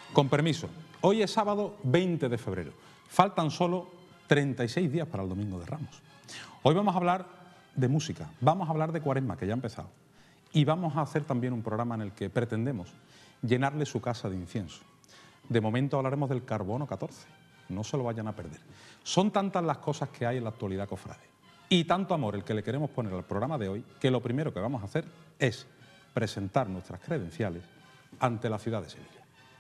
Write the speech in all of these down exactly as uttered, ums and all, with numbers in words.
Con permiso, hoy es sábado veinte de febrero. Faltan solo treinta y seis días para el Domingo de Ramos. Hoy vamos a hablar de música, vamos a hablar de Cuaresma, que ya ha empezado. Y vamos a hacer también un programa en el que pretendemos llenarle su casa de incienso. De momento hablaremos del carbono catorce, no se lo vayan a perder. Son tantas las cosas que hay en la actualidad, cofrade, y tanto amor el que le queremos poner al programa de hoy, que lo primero que vamos a hacer es presentar nuestras credenciales ante la ciudad de Sevilla.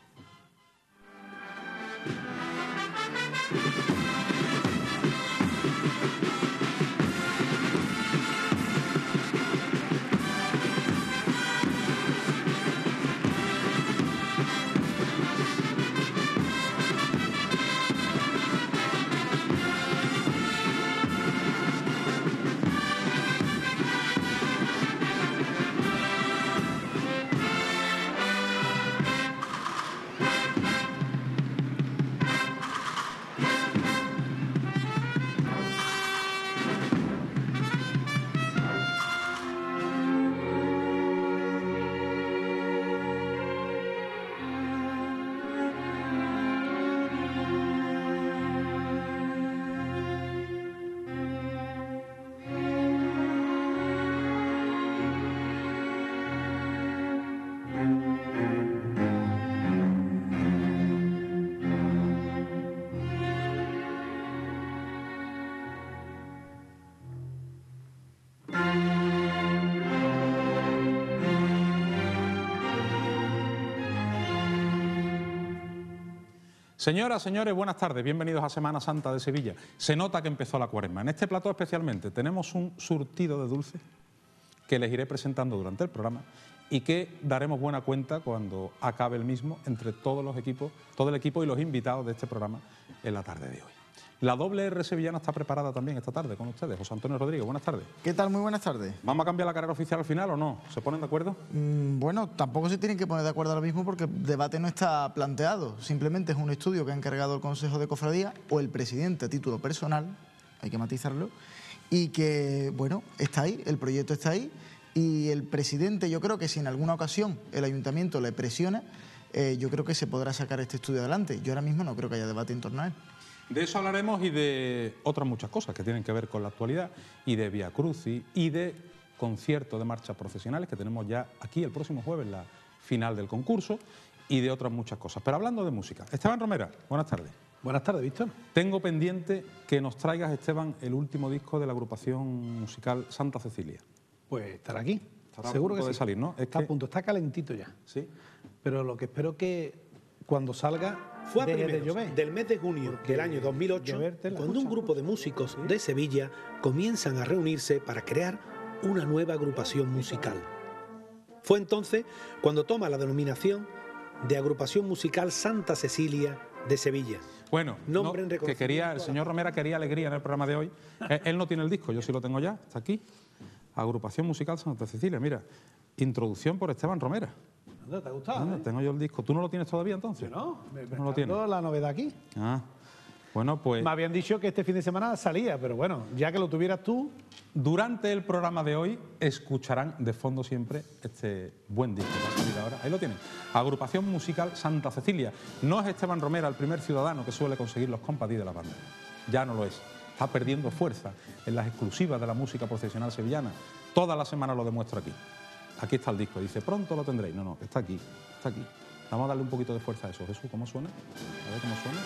Señoras, señores, buenas tardes, bienvenidos a Semana Santa de Sevilla. Se nota que empezó la Cuaresma. En este plató especialmente tenemos un surtido de dulces que les iré presentando durante el programa y que daremos buena cuenta cuando acabe el mismo entre todos los equipos, todo el equipo y los invitados de este programa en la tarde de hoy. La doble R sevillana está preparada también esta tarde con ustedes. José Antonio Rodríguez, buenas tardes. ¿Qué tal? Muy buenas tardes. ¿Vamos a cambiar la carrera oficial al final o no? ¿Se ponen de acuerdo? Mm, bueno, tampoco se tienen que poner de acuerdo ahora mismo porque el debate no está planteado. Simplemente es un estudio que ha encargado el Consejo de Cofradía o el presidente a título personal, hay que matizarlo, y que, bueno, está ahí, el proyecto está ahí, y el presidente, yo creo que si en alguna ocasión el ayuntamiento le presiona, eh, yo creo que se podrá sacar este estudio adelante. Yo ahora mismo no creo que haya debate en torno a él. De eso hablaremos y de otras muchas cosas que tienen que ver con la actualidad y de Vía Crucis y de conciertos de marchas profesionales que tenemos ya aquí el próximo jueves, la final del concurso, y de otras muchas cosas. Pero hablando de música, Esteban Romera, buenas tardes. Buenas tardes, Víctor. Tengo pendiente que nos traigas, Esteban, el último disco de la agrupación musical Santa Cecilia. Pues estará aquí. Estará Seguro a punto que de sí. salir, ¿no? Es está que... a punto, está calentito ya. Sí. Pero lo que espero que cuando salga Fue a deje de primeros llover. del mes de junio Porque del año dos mil ocho, lloverte la cuando un escucha. grupo de músicos Sí. de Sevilla comienzan a reunirse para crear una nueva agrupación musical. Fue entonces cuando toma la denominación de Agrupación Musical Santa Cecilia de Sevilla. Bueno, Nombre no, en que reconocimiento quería, a el la- señor Romera quería alegría en el programa de hoy. él, él no tiene el disco, yo sí lo tengo ya, está aquí. Agrupación Musical Santa Cecilia, mira, introducción por Esteban Romera. ¿Te ha gustado? Ah, eh? tengo yo el disco. ¿Tú no lo tienes todavía entonces? Yo no, me, me No lo está tienes. dando la novedad aquí. Ah, bueno, pues Me habían dicho que este fin de semana salía, pero bueno, ya que lo tuvieras tú, durante el programa de hoy escucharán de fondo siempre este buen disco que ha salido ahora. Ahí lo tienen. Agrupación Musical Santa Cecilia. No es Esteban Romera el primer ciudadano que suele conseguir los compadís de la banda. Ya no lo es. Está perdiendo fuerza en las exclusivas de la música profesional sevillana. Toda la semana lo demuestra aquí. Aquí está el disco. Dice, pronto lo tendréis. No, no, está aquí. Está aquí. Vamos a darle un poquito de fuerza a eso. Jesús, ¿cómo suena? A ver cómo suena.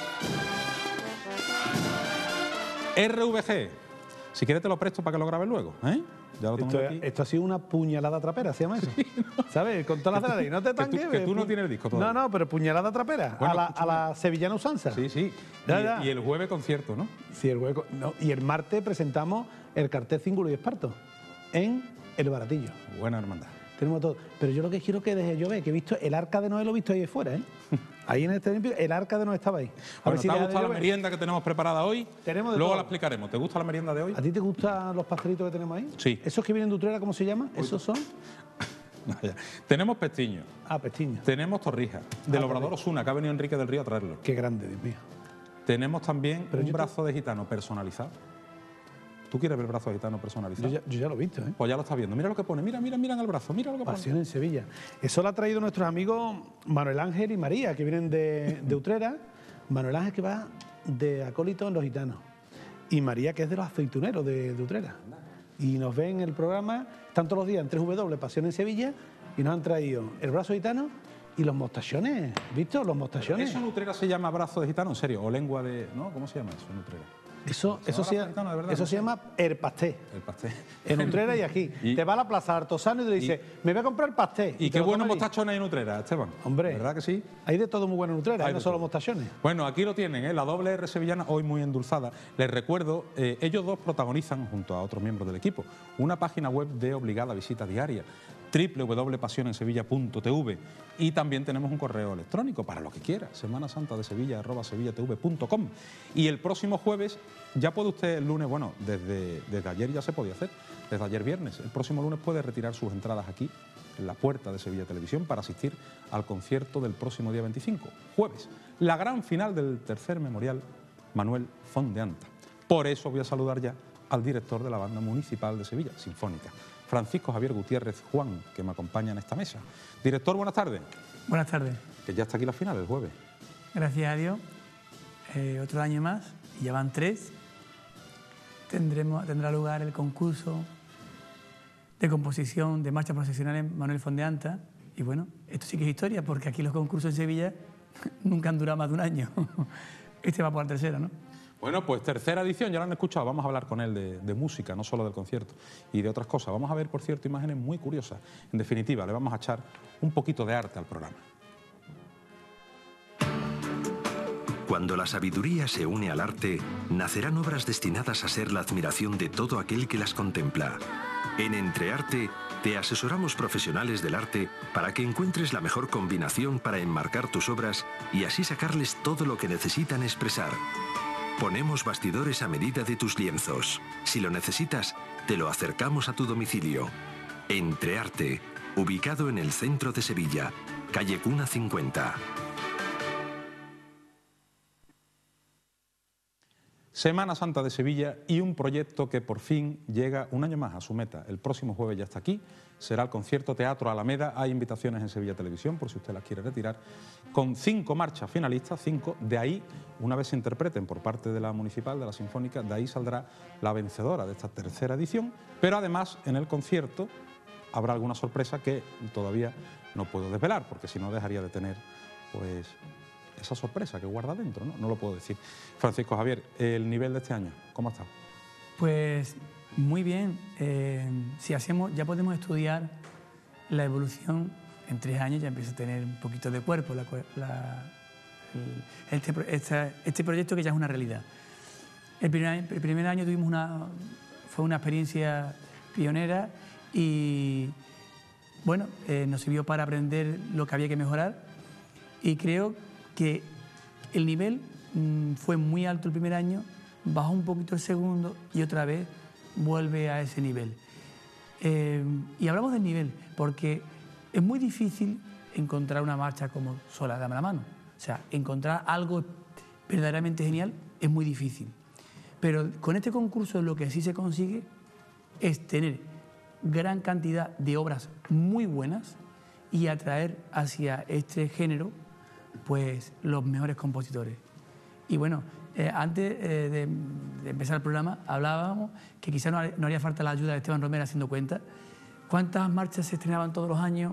R V G. Si quieres te lo presto para que lo grabes luego, ¿eh? Ya lo tengo esto, aquí. esto ha sido una puñalada trapera, ¿se llama eso? ¿Sabes? Con todas las de la ley. No te que tú- tanques. que tú no pu- tienes el disco todavía. No, no, pero puñalada trapera. Bueno, a, la, a escúchame. la sevillana usanza. Sí, sí. Ya, y, ya. y el jueves concierto, ¿no? Sí, el hueco. No, y el martes presentamos el cartel Cíngulo y Esparto en El Baratillo. Buena hermandad. Tenemos todo. Pero yo lo que quiero que deje llover, que he visto el arca de Noé, lo he visto ahí fuera, ¿eh? Ahí en este limpio, el arca de Noé estaba ahí. A Bueno, ver si ¿te ha deja de gustado la llover. merienda que tenemos preparada hoy? Tenemos de Luego todo. la explicaremos. ¿Te gusta la merienda de hoy? ¿A ti te gustan los pastelitos que tenemos ahí? Sí. ¿Esos que vienen de Utrera, cómo se llama? ¿Esos son? Vaya. Tenemos pestiño, Ah, pestiños. tenemos torrijas, del Ah, Obrador torrijas. Osuna, que ha venido Enrique del Río a traerlo. Qué grande, Dios mío. Tenemos también Pero un yo te- brazo de gitano personalizado. ¿Tú quieres ver el brazo gitano personalizado? Yo ya, yo ya lo he visto, ¿eh? Pues ya lo estás viendo. Mira lo que pone, mira, mira, mira en el brazo, mira lo que pone. Pasión en Sevilla. Eso lo ha traído nuestros amigos Manuel Ángel y María, que vienen de, de Utrera. Manuel Ángel, que va de acólito en los gitanos. Y María, que es de los aceituneros de, de Utrera. Y nos ven en el programa, están todos los días en tres W, Pasión en Sevilla, y nos han traído el brazo gitano y los mostachones. ¿Visto? Los mostachones. ¿Eso en Utrera se llama brazo de gitano, en serio? ¿O lengua de...? ¿No? ¿Cómo se llama eso en Utrera? Eso, ¿Se eso, llama se, brazo gitano, de verdad? eso No se sé. llama el pasté. El pastel. En Utrera y aquí. Y- Te va a la plaza Artosano y te dice, me voy a comprar el pasté. ¿Y te qué lo buenos comes allí. mostachones hay en Utrera, Esteban? Hombre. ¿Verdad que sí? Hay de todo muy bueno en Utrera, Hay ¿eh? no de solo todo. mostachones. Bueno, aquí lo tienen, ¿eh? La doble R sevillana, hoy muy endulzada. Les recuerdo, eh, ellos dos protagonizan, junto a otros miembros del equipo, una página web de obligada visita diaria, doble u doble u doble u punto pasión en sevilla punto t v, y también tenemos un correo electrónico para lo que quiera, semana santa de sevilla arroba sevilla t v punto com. Y el próximo jueves, ya puede usted el lunes, bueno, desde, desde ayer ya se podía hacer, desde ayer viernes, el próximo lunes puede retirar sus entradas aquí, en la puerta de Sevilla Televisión, para asistir al concierto del próximo día veinticinco, jueves, la gran final del tercer memorial Manuel Fondeanta. Por eso voy a saludar ya al director de la Banda Municipal de Sevilla, Sinfónica, Francisco Javier Gutiérrez Juan, que me acompaña en esta mesa. Director, buenas tardes. Buenas tardes. Que ya está aquí la final, el jueves. Gracias a Dios. Eh, otro año más, y ya van tres. Tendremos, tendrá lugar el concurso de composición de marchas procesionales Manuel Fondeanta. Y bueno, esto sí que es historia, porque aquí los concursos en Sevilla nunca han durado más de un año. Este va por la tercera, ¿no? Bueno, pues tercera edición, ya lo han escuchado, vamos a hablar con él de, de música, no solo del concierto, y de otras cosas. Vamos a ver, por cierto, imágenes muy curiosas. En definitiva, le vamos a echar un poquito de arte al programa. Cuando la sabiduría se une al arte, nacerán obras destinadas a ser la admiración de todo aquel que las contempla. En Entrearte te asesoramos profesionales del arte para que encuentres la mejor combinación para enmarcar tus obras y así sacarles todo lo que necesitan expresar. Ponemos bastidores a medida de tus lienzos. Si lo necesitas, te lo acercamos a tu domicilio. Entrearte, ubicado en el centro de Sevilla, calle Cuna cincuenta. Semana Santa de Sevilla y un proyecto que por fin llega un año más a su meta. El próximo jueves ya está aquí, será el concierto Teatro Alameda. Hay invitaciones en Sevilla Televisión, por si usted las quiere retirar, con cinco marchas finalistas, cinco. De ahí, una vez se interpreten por parte de la Municipal, de la Sinfónica, de ahí saldrá la vencedora de esta tercera edición. Pero además, en el concierto habrá alguna sorpresa que todavía no puedo desvelar, porque si no dejaría de tener, pues, esa sorpresa que guarda dentro, ¿no? No lo puedo decir. Francisco Javier, el nivel de este año, ¿cómo ha estado? Pues muy bien. Eh, si hacemos, ya podemos estudiar la evolución. En tres años ya empieza a tener un poquito de cuerpo la, la, el, este, este, este proyecto, que ya es una realidad. El primer, el primer año tuvimos una, fue una experiencia pionera y bueno, eh, nos sirvió para aprender lo que había que mejorar, y creo que el nivel mmm, fue muy alto el primer año, bajó un poquito el segundo y otra vez vuelve a ese nivel. Eh, y hablamos del nivel porque es muy difícil encontrar una marcha como Sola, dame la mano. O sea, encontrar algo verdaderamente genial es muy difícil. Pero con este concurso lo que sí se consigue es tener gran cantidad de obras muy buenas y atraer hacia este género pues los mejores compositores. Y bueno, eh, antes eh, de, de empezar el programa hablábamos que quizás no, no haría falta la ayuda de Esteban Romero haciendo cuenta. ¿Cuántas marchas se estrenaban todos los años?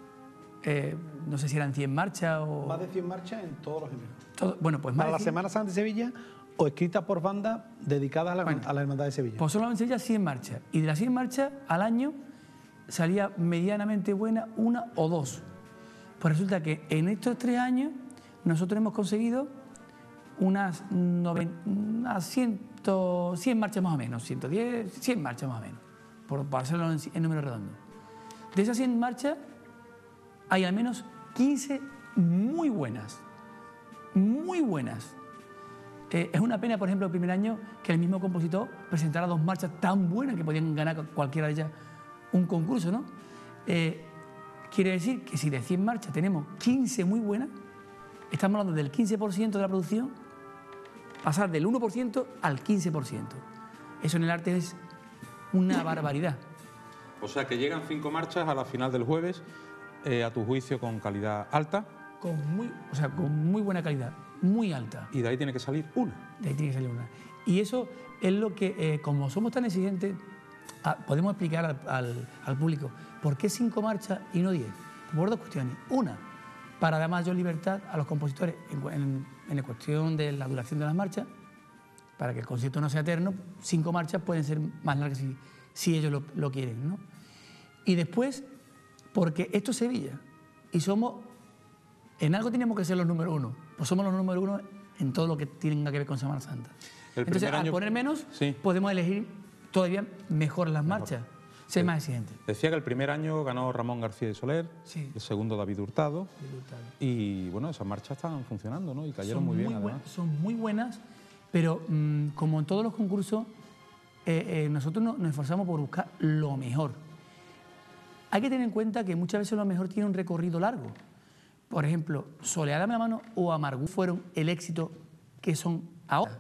Eh, no sé si eran cien marchas o... Más de cien marchas en todos los géneros. Todo, bueno, pues más Para de la cien. Semana Santa de Sevilla o escritas por bandas dedicadas a la, Bueno, a la Hermandad de Sevilla. Pues solo en Sevilla cien marchas. Y de las cien marchas al año salía medianamente buena una o dos. Pues resulta que en estos tres años nosotros hemos conseguido unas, noven, unas cien, cien marchas más o menos, ciento diez, cien marchas más o menos, por, por hacerlo en, en número redondo. De esas cien marchas hay al menos quince muy buenas, muy buenas. Eh, es una pena, por ejemplo, el primer año que el mismo compositor presentara dos marchas tan buenas que podían ganar cualquiera de ellas un concurso, ¿no? Eh, quiere decir que si de cien marchas tenemos quince muy buenas, estamos hablando del quince por ciento de la producción, pasar del uno por ciento al quince por ciento. Eso en el arte es una barbaridad. O sea que llegan cinco marchas a la final del jueves, eh, a tu juicio con calidad alta. Con muy, o sea, con muy buena calidad, muy alta. Y de ahí tiene que salir una. De ahí tiene que salir una. Y eso es lo que, eh, como somos tan exigentes, a, podemos explicar al, al, al público por qué cinco marchas y no diez. Por dos cuestiones. Una, para dar mayor libertad a los compositores en, en, en la cuestión de la duración de las marchas, para que el concierto no sea eterno. Cinco marchas pueden ser más largas si, si ellos lo, lo quieren, ¿no? Y después, porque esto es Sevilla y somos, en algo tenemos que ser los número uno, pues somos los número uno en todo lo que tenga que ver con Semana Santa. El Entonces, al año... poner menos, sí. podemos elegir todavía mejor las mejor. marchas, ser sí. más exigentes. Decía que el primer año ganó Ramón García de Soler, sí. el segundo David Hurtado, David Hurtado, y bueno, esas marchas estaban funcionando, ¿no? Y cayeron son muy bien, muy además. Son muy buenas, pero mmm, como en todos los concursos, eh, eh, nosotros no, nos esforzamos por buscar lo mejor. Hay que tener en cuenta que muchas veces lo mejor tiene un recorrido largo. Por ejemplo, Soleá dame la mano o Amargura fueron el éxito que son ahora.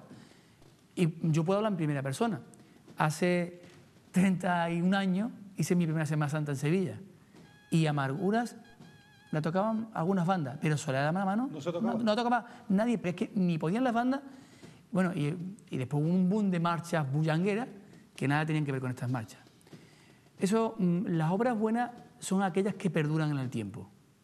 Y yo puedo hablar en primera persona. Hace treinta y un años hice mi primera Semana Santa en Sevilla. Y Amarguras la tocaban algunas bandas, pero Soleá dame la mano no se tocaba. No, no tocaba nadie, pero es que ni podían las bandas. Bueno, y, y después hubo un boom de marchas bullangueras que nada tenían que ver con estas marchas. Eso, las obras buenas son aquellas que perduran en el tiempo.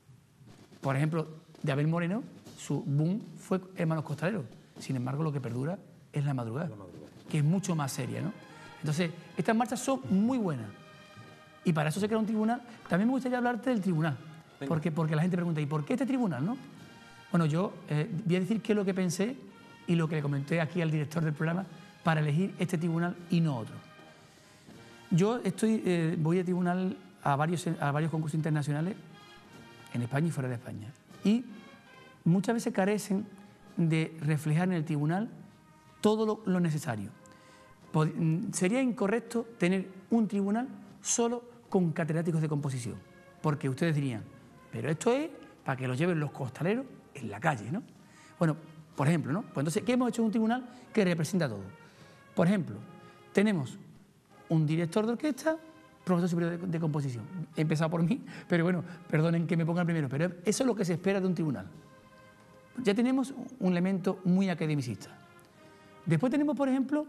Por ejemplo, de Abel Moreno, su boom fue Hermanos Costaleros. Sin embargo, lo que perdura es La Madrugada, la madrugada. que es mucho más seria, ¿no? Entonces, estas marchas son muy buenas. Y para eso se crea un tribunal. También me gustaría hablarte del tribunal. Porque, porque la gente pregunta, ¿y por qué este tribunal, no? Bueno, yo eh, voy a decir qué es lo que pensé y lo que le comenté aquí al director del programa para elegir este tribunal y no otro. Yo estoy, eh, voy a tribunal a varios, a varios concursos internacionales en España y fuera de España. Y muchas veces carecen de reflejar en el tribunal todo lo, lo necesario. Pod, sería incorrecto tener un tribunal solo con catedráticos de composición, porque ustedes dirían, pero esto es para que lo lleven los costaleros en la calle, ¿no? Bueno, por ejemplo, ¿no? Pues entonces, ¿qué hemos hecho en un tribunal que representa todo? Por ejemplo, tenemos un director de orquesta, profesor superior de, de composición. He empezado por mí, pero bueno, perdonen que me ponga primero, pero eso es lo que se espera de un tribunal. Ya tenemos un elemento muy academicista. Después tenemos, por ejemplo,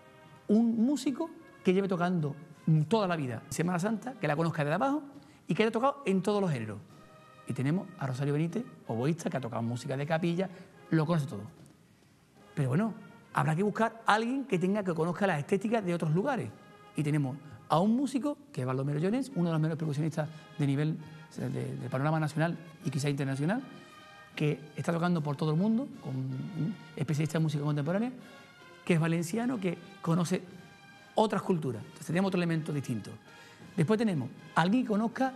un músico que lleve tocando toda la vida Semana Santa, que la conozca de abajo y que haya tocado en todos los géneros. Y tenemos a Rosario Benítez, oboísta, que ha tocado música de capilla, lo conoce todo. Pero bueno, habrá que buscar a alguien que tenga que conozca las estéticas de otros lugares. Y tenemos a un músico, que es Baldomero Llorens, uno de los mejores percusionistas de nivel de, de, de panorama nacional y quizá internacional, que está tocando por todo el mundo, con un especialista en música contemporánea, que es valenciano, que conoce otras culturas. Entonces tenemos otro elemento distinto. Después tenemos a alguien que conozca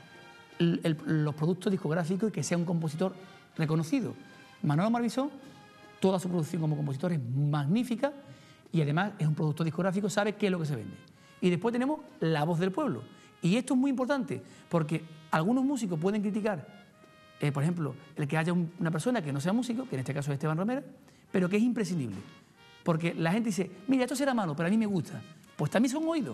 el, el, los productos discográficos y que sea un compositor reconocido. Manolo Marbisó, toda su producción como compositor es magnífica y además es un productor discográfico, sabe qué es lo que se vende. Y después tenemos la voz del pueblo. Y esto es muy importante porque algunos músicos pueden criticar, eh, por ejemplo, el que haya un, una persona que no sea músico, que en este caso es Esteban Romera, pero que es imprescindible. Porque la gente dice, mira, esto será malo, pero a mí me gusta. Pues también son oídos.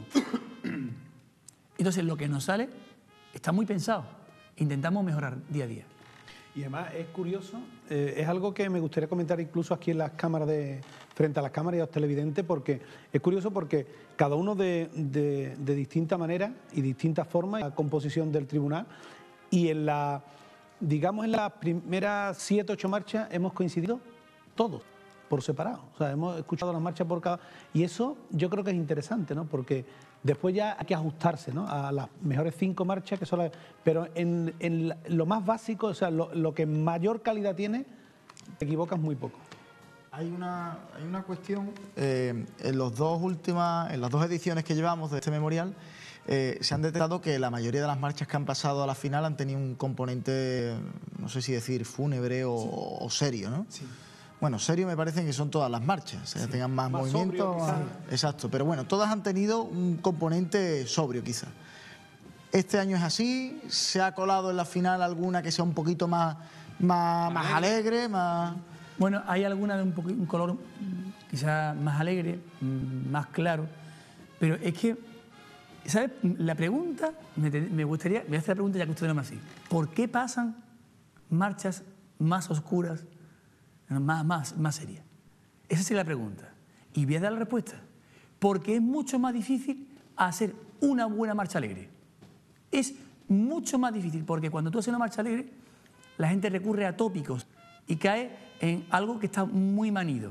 Entonces, lo que nos sale está muy pensado. Intentamos mejorar día a día. Y además es curioso, eh, es algo que me gustaría comentar incluso aquí en las cámaras, de, frente a las cámaras y a los televidentes, porque es curioso porque cada uno de, de, de distinta manera y distintas formas, la composición del tribunal, y en la, digamos, en las primeras siete, ocho marchas hemos coincidido todos, por separado. O sea, hemos escuchado las marchas por cada... Y eso yo creo que es interesante, ¿no? Porque después ya hay que ajustarse, ¿no?, a las mejores cinco marchas que son las... Pero en, en lo más básico, o sea, lo, lo que mayor calidad tiene, te equivocas muy poco. Hay una, hay una cuestión, eh, en, los dos últimas, en las dos ediciones que llevamos de este memorial, eh, se han detectado que la mayoría de las marchas que han pasado a la final han tenido un componente, no sé si decir fúnebre o, sí. o serio, ¿no? Sí. Bueno, serio me parece que son todas las marchas, sí. que tengan más, más movimiento. Sobrio, más... Exacto, pero bueno, todas han tenido un componente sobrio quizás. Este año es así, se ha colado en la final alguna que sea un poquito más, más, más alegre, más... Bueno, hay alguna de un, poco, un color quizás más alegre, más claro, pero es que, ¿sabes? La pregunta, me, me gustaría, voy a hacer la pregunta ya que usted no me así, ¿por qué pasan marchas más oscuras, más, más, más serias? Esa es la pregunta. Y voy a dar la respuesta. Porque es mucho más difícil hacer una buena marcha alegre. Es mucho más difícil porque cuando tú haces una marcha alegre, la gente recurre a tópicos y cae en algo que está muy manido.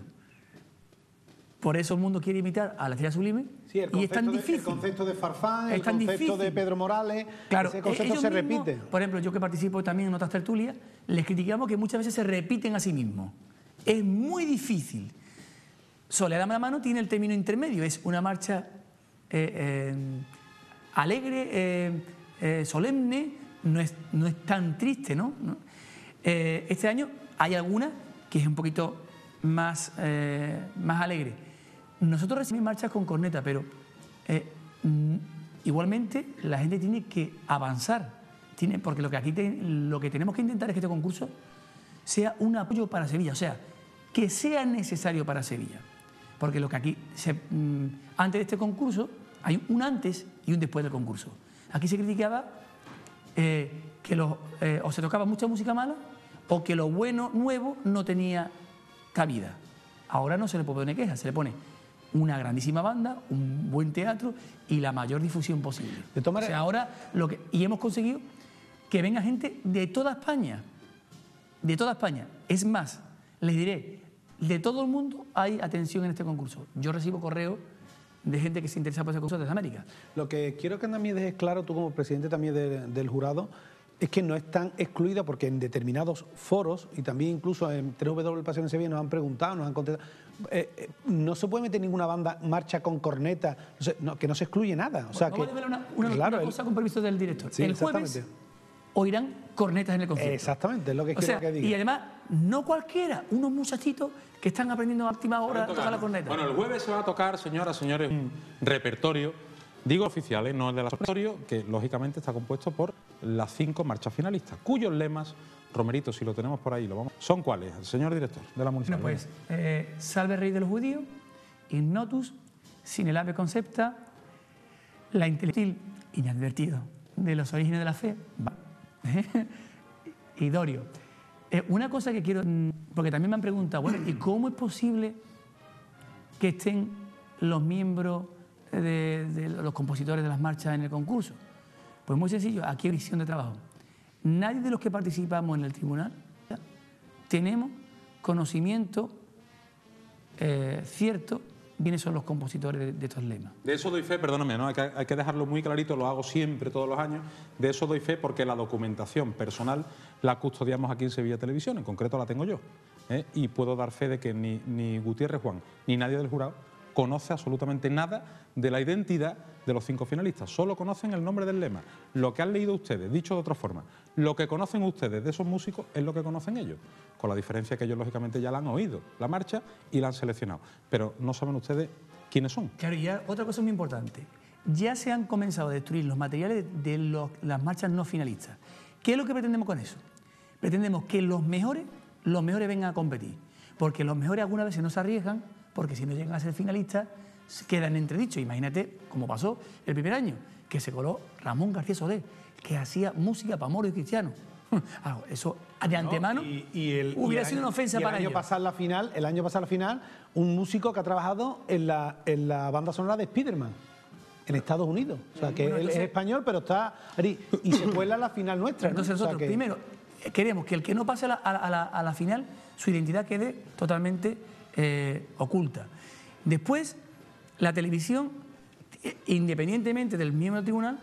Por eso el mundo quiere imitar a la Estrella Sublime. Sí, el y es tan concepto, de, difícil. el concepto de Farfán, Es el tan concepto difícil. de Pedro Morales, claro, ese concepto ellos se mismos, repite. Por ejemplo, yo que participo también en otras tertulias, les criticamos que muchas veces se repiten a sí mismos. Es muy difícil. Soledad de la mano tiene el término intermedio, es una marcha eh, eh, alegre, eh, eh, solemne, no es, no es tan triste, ¿no? ¿No? Eh, este año hay alguna que es un poquito más, eh, más alegre. Nosotros recibimos marchas con corneta, pero eh, igualmente la gente tiene que avanzar, tiene, porque lo que aquí te, lo que tenemos que intentar es que este concurso sea un apoyo para Sevilla, o sea, que sea necesario para Sevilla. Porque lo que aquí, se, mmm, antes de este concurso, hay un antes y un después del concurso. Aquí se criticaba eh, que los, eh, o se tocaba mucha música mala o que lo bueno, nuevo, no tenía cabida. Ahora no se le puede poner queja, se le pone una grandísima banda, un buen teatro y la mayor difusión posible. De todas maneras, o sea, ahora lo que, y hemos conseguido que venga gente de toda España, de toda España. Es más, les diré, de todo el mundo hay atención en este concurso. Yo recibo correos de gente que se interesa por ese concurso desde América. Lo que quiero que también dejes claro, tú como presidente también de, del jurado, es que no están excluidas porque en determinados foros, y también incluso en tres W Pasión en Sevilla nos han preguntado, nos han contestado, eh, eh, no se puede meter ninguna banda marcha con corneta, no sé, no, que no se excluye nada. O sea, Vamos que, a ver una, una, claro, una cosa el, con permiso del director. Sí, el jueves oirán cornetas en el concierto. Exactamente, es lo que o quiero sea, que diga. Y además, no cualquiera, unos muchachitos que están aprendiendo a última hora a tocar la corneta. Bueno, el jueves se va a tocar, señoras, señores, un repertorio, digo oficial, ¿eh? No el de la repertorio, que lógicamente está compuesto por las cinco marchas finalistas, cuyos lemas, Romerito, si lo tenemos por ahí, lo vamos. ¿Son cuáles, señor director de la municipalidad? Bueno, pues, eh, Salve Rey de los Judíos, Ignotus, Sin el Ave Concepta, La Intelectil, Inadvertido, de los Orígenes de la Fe, y Dorio. Eh, una cosa que quiero, porque también me han preguntado, bueno, ¿y cómo es posible que estén los miembros de, de los compositores de las marchas en el concurso? Pues muy sencillo, aquí hay visión de trabajo. Nadie de los que participamos en el tribunal tenemos conocimiento eh, cierto quiénes son los compositores de, de estos lemas. De eso doy fe, perdóname, ¿no? hay, que, hay que dejarlo muy clarito, lo hago siempre, todos los años, de eso doy fe porque la documentación personal la custodiamos aquí en Sevilla Televisión, en concreto la tengo yo, ¿eh? Y puedo dar fe de que ni, ni Gutiérrez Juan ni nadie del jurado conoce absolutamente nada de la identidad de los cinco finalistas, solo conocen el nombre del lema. Lo que han leído ustedes, dicho de otra forma, lo que conocen ustedes de esos músicos es lo que conocen ellos, con la diferencia que ellos lógicamente ya la han oído, la marcha, y la han seleccionado, pero no saben ustedes quiénes son. Claro, y ya otra cosa muy importante, ya se han comenzado a destruir los materiales de los, las marchas no finalistas. ¿Qué es lo que pretendemos con eso? Pretendemos que los mejores, los mejores vengan a competir, porque los mejores algunas veces no se arriesgan, porque si no llegan a ser finalistas, quedan entredichos. Imagínate cómo pasó el primer año, que se coló Ramón García Soler, que hacía música para moros y cristianos. Eso de antemano no, y, y el, hubiera y sido año, una ofensa y el para año ellos. Pasar la final, el año pasado la final, un músico que ha trabajado en la, en la banda sonora de Spiderman en Estados Unidos. O sea, que bueno, entonces, él es español, pero está ahí, y se cuela la final nuestra. Entonces ¿no? nosotros, o sea, que... primero, queremos que el que no pase a la, a la, a la final, su identidad quede totalmente eh, oculta. Después, la televisión, independientemente del miembro del tribunal,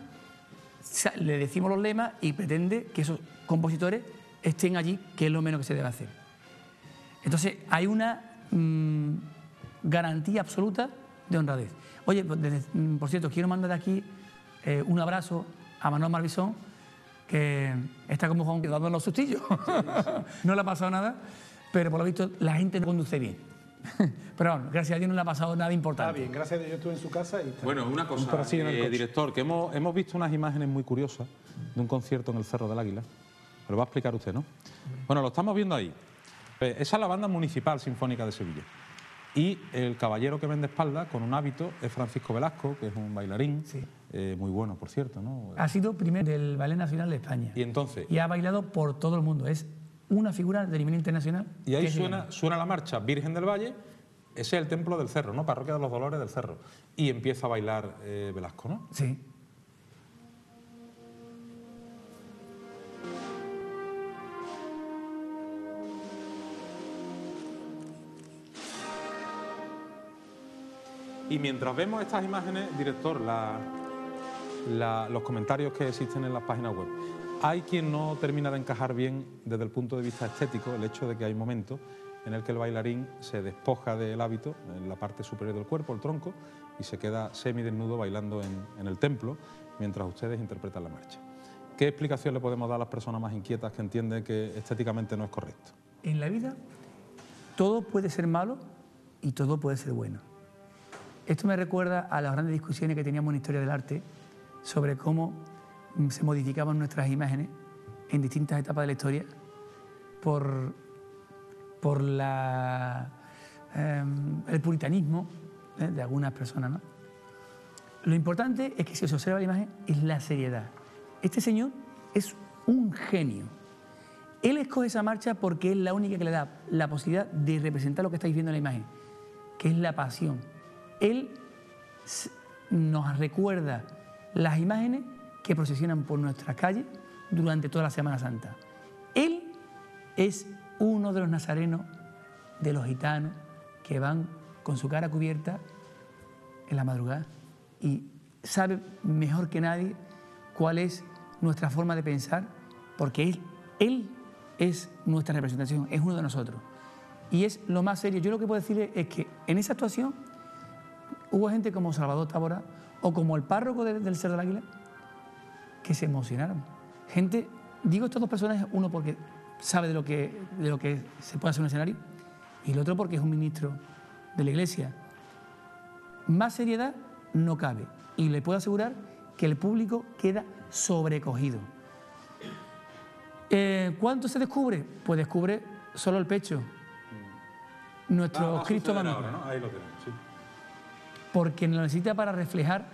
le decimos los lemas y pretende que esos compositores estén allí, que es lo menos que se debe hacer. Entonces, hay una mmm, garantía absoluta de honradez. Oye, por cierto, quiero mandar aquí eh, un abrazo a Manuel Marbizón, que está como Juan dando los sustillos. No le ha pasado nada, pero por lo visto la gente no conduce bien. Pero bueno, gracias a Dios no le ha pasado nada importante. Está bien, gracias a Dios yo estuve en su casa y está. Bueno, una cosa, un eh, director, que hemos, hemos visto unas imágenes muy curiosas de un concierto en el Cerro del Águila. Me lo va a explicar usted, ¿no? Bueno, lo estamos viendo ahí. Esa es la Banda Municipal Sinfónica de Sevilla. Y el caballero que vende espalda con un hábito es Francisco Velasco, que es un bailarín, Sí. eh, muy bueno, por cierto, ¿no? Ha sido primero del Ballet Nacional de España. Y entonces... Y ha bailado por todo el mundo. Es una figura de nivel internacional. Y ahí que suena, suena la marcha Virgen del Valle, ese es el Templo del Cerro, ¿no? Parroquia de los Dolores del Cerro. Y empieza a bailar eh, Velasco, ¿no? Sí. Y mientras vemos estas imágenes, director, la, la, los comentarios que existen en las páginas web, hay quien no termina de encajar bien desde el punto de vista estético el hecho de que hay momentos en el que el bailarín se despoja del hábito en la parte superior del cuerpo, el tronco, y se queda semidesnudo bailando en, en el templo mientras ustedes interpretan la marcha. ¿Qué explicación le podemos dar a las personas más inquietas que entienden que estéticamente no es correcto? En la vida todo puede ser malo y todo puede ser bueno. Esto me recuerda a las grandes discusiones que teníamos en Historia del Arte sobre cómo se modificaban nuestras imágenes en distintas etapas de la historia por, por la, eh, el puritanismo eh, de algunas personas, ¿no? Lo importante es que si se observa la imagen es la seriedad. Este señor es un genio. Él escoge esa marcha porque es la única que le da la posibilidad de representar lo que estáis viendo en la imagen, que es la pasión. Él nos recuerda las imágenes que procesionan por nuestras calles durante toda la Semana Santa. Él es uno de los nazarenos de los gitanos que van con su cara cubierta en la madrugada y sabe mejor que nadie cuál es nuestra forma de pensar, porque él, él es nuestra representación, es uno de nosotros. Y es lo más serio. Yo lo que puedo decirle es que en esa actuación hubo gente como Salvador Tábora o como el párroco de, del Cerro del Águila que se emocionaron. Gente, digo estos dos personajes, uno porque sabe de lo que, de lo que se puede hacer en un escenario y el otro porque es un ministro de la Iglesia. Más seriedad no cabe y le puedo asegurar que el público queda sobrecogido. Eh, ¿Cuánto se descubre? Pues descubre solo el pecho. Nuestro Ah, Cristo ahora, mágico. ¿no? Ahí lo tenemos, sí. Porque lo necesita para reflejar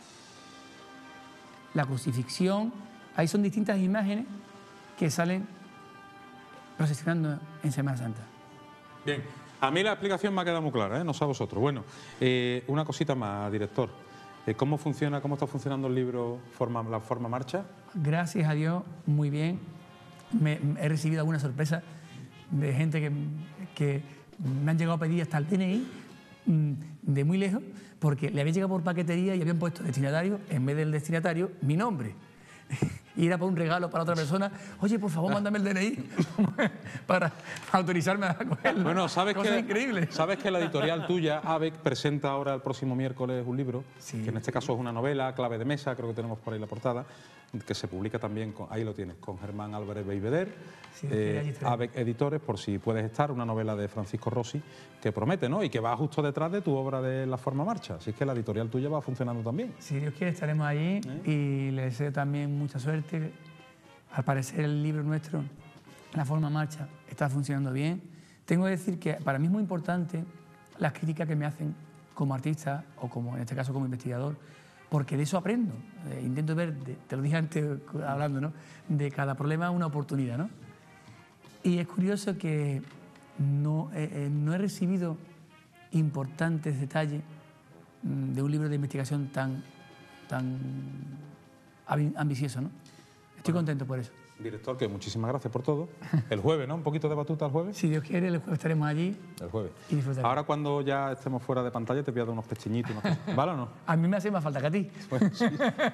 la crucifixión. Ahí son distintas imágenes que salen procesionando en Semana Santa. Bien, a mí la explicación me ha quedado muy clara, ¿eh? No sé a vosotros. Bueno, eh, una cosita más, director. Eh, ¿Cómo funciona, cómo está funcionando el libro forma, La Forma Marcha? Gracias a Dios, muy bien. Me, he recibido alguna sorpresa de gente que, que me han llegado a pedir hasta el D N I de muy lejos, porque le había llegado por paquetería y habían puesto destinatario, en vez del destinatario, mi nombre. Y era por un regalo para otra persona. Oye, por favor, mándame el D N I para autorizarme a cogerlo. Bueno, ¿sabes Cosa que, increíble. sabes que la editorial tuya, ABEC, presenta ahora el próximo miércoles un libro, Sí. que en este caso es una novela, Clave de Mesa, creo que tenemos por ahí la portada, que se publica también, con, ahí lo tienes, con Germán Álvarez Beiveder, Sí, eh, allí estaré. ABEC Editores, por si puedes estar, una novela de Francisco Rossi, que promete, ¿no? Y que va justo detrás de tu obra de La Forma Marcha. Así es que la editorial tuya va funcionando también. Si Dios quiere, estaremos allí y le deseo también mucha suerte. Al parecer, el libro nuestro, La Forma Marcha, está funcionando bien. Tengo que decir que para mí es muy importante las críticas que me hacen como artista o, como en este caso, como investigador, porque de eso aprendo. Eh, intento ver, de, te lo dije antes hablando, ¿no?, de cada problema una oportunidad, ¿no? Y es curioso que no, eh, eh, no he recibido importantes detalles mm, de un libro de investigación tan, tan ambi- ambicioso, ¿no? Estoy contento por eso. Director, que muchísimas gracias por todo. El jueves, ¿no? Un poquito de batuta el jueves. Si Dios quiere, el jueves estaremos allí. El jueves. Y disfrutaremos. Ahora cuando ya estemos fuera de pantalla te voy a dar unos pecheñitos, unas cosas. ¿Vale o no? A mí me hace más falta que a ti. Bueno, sí.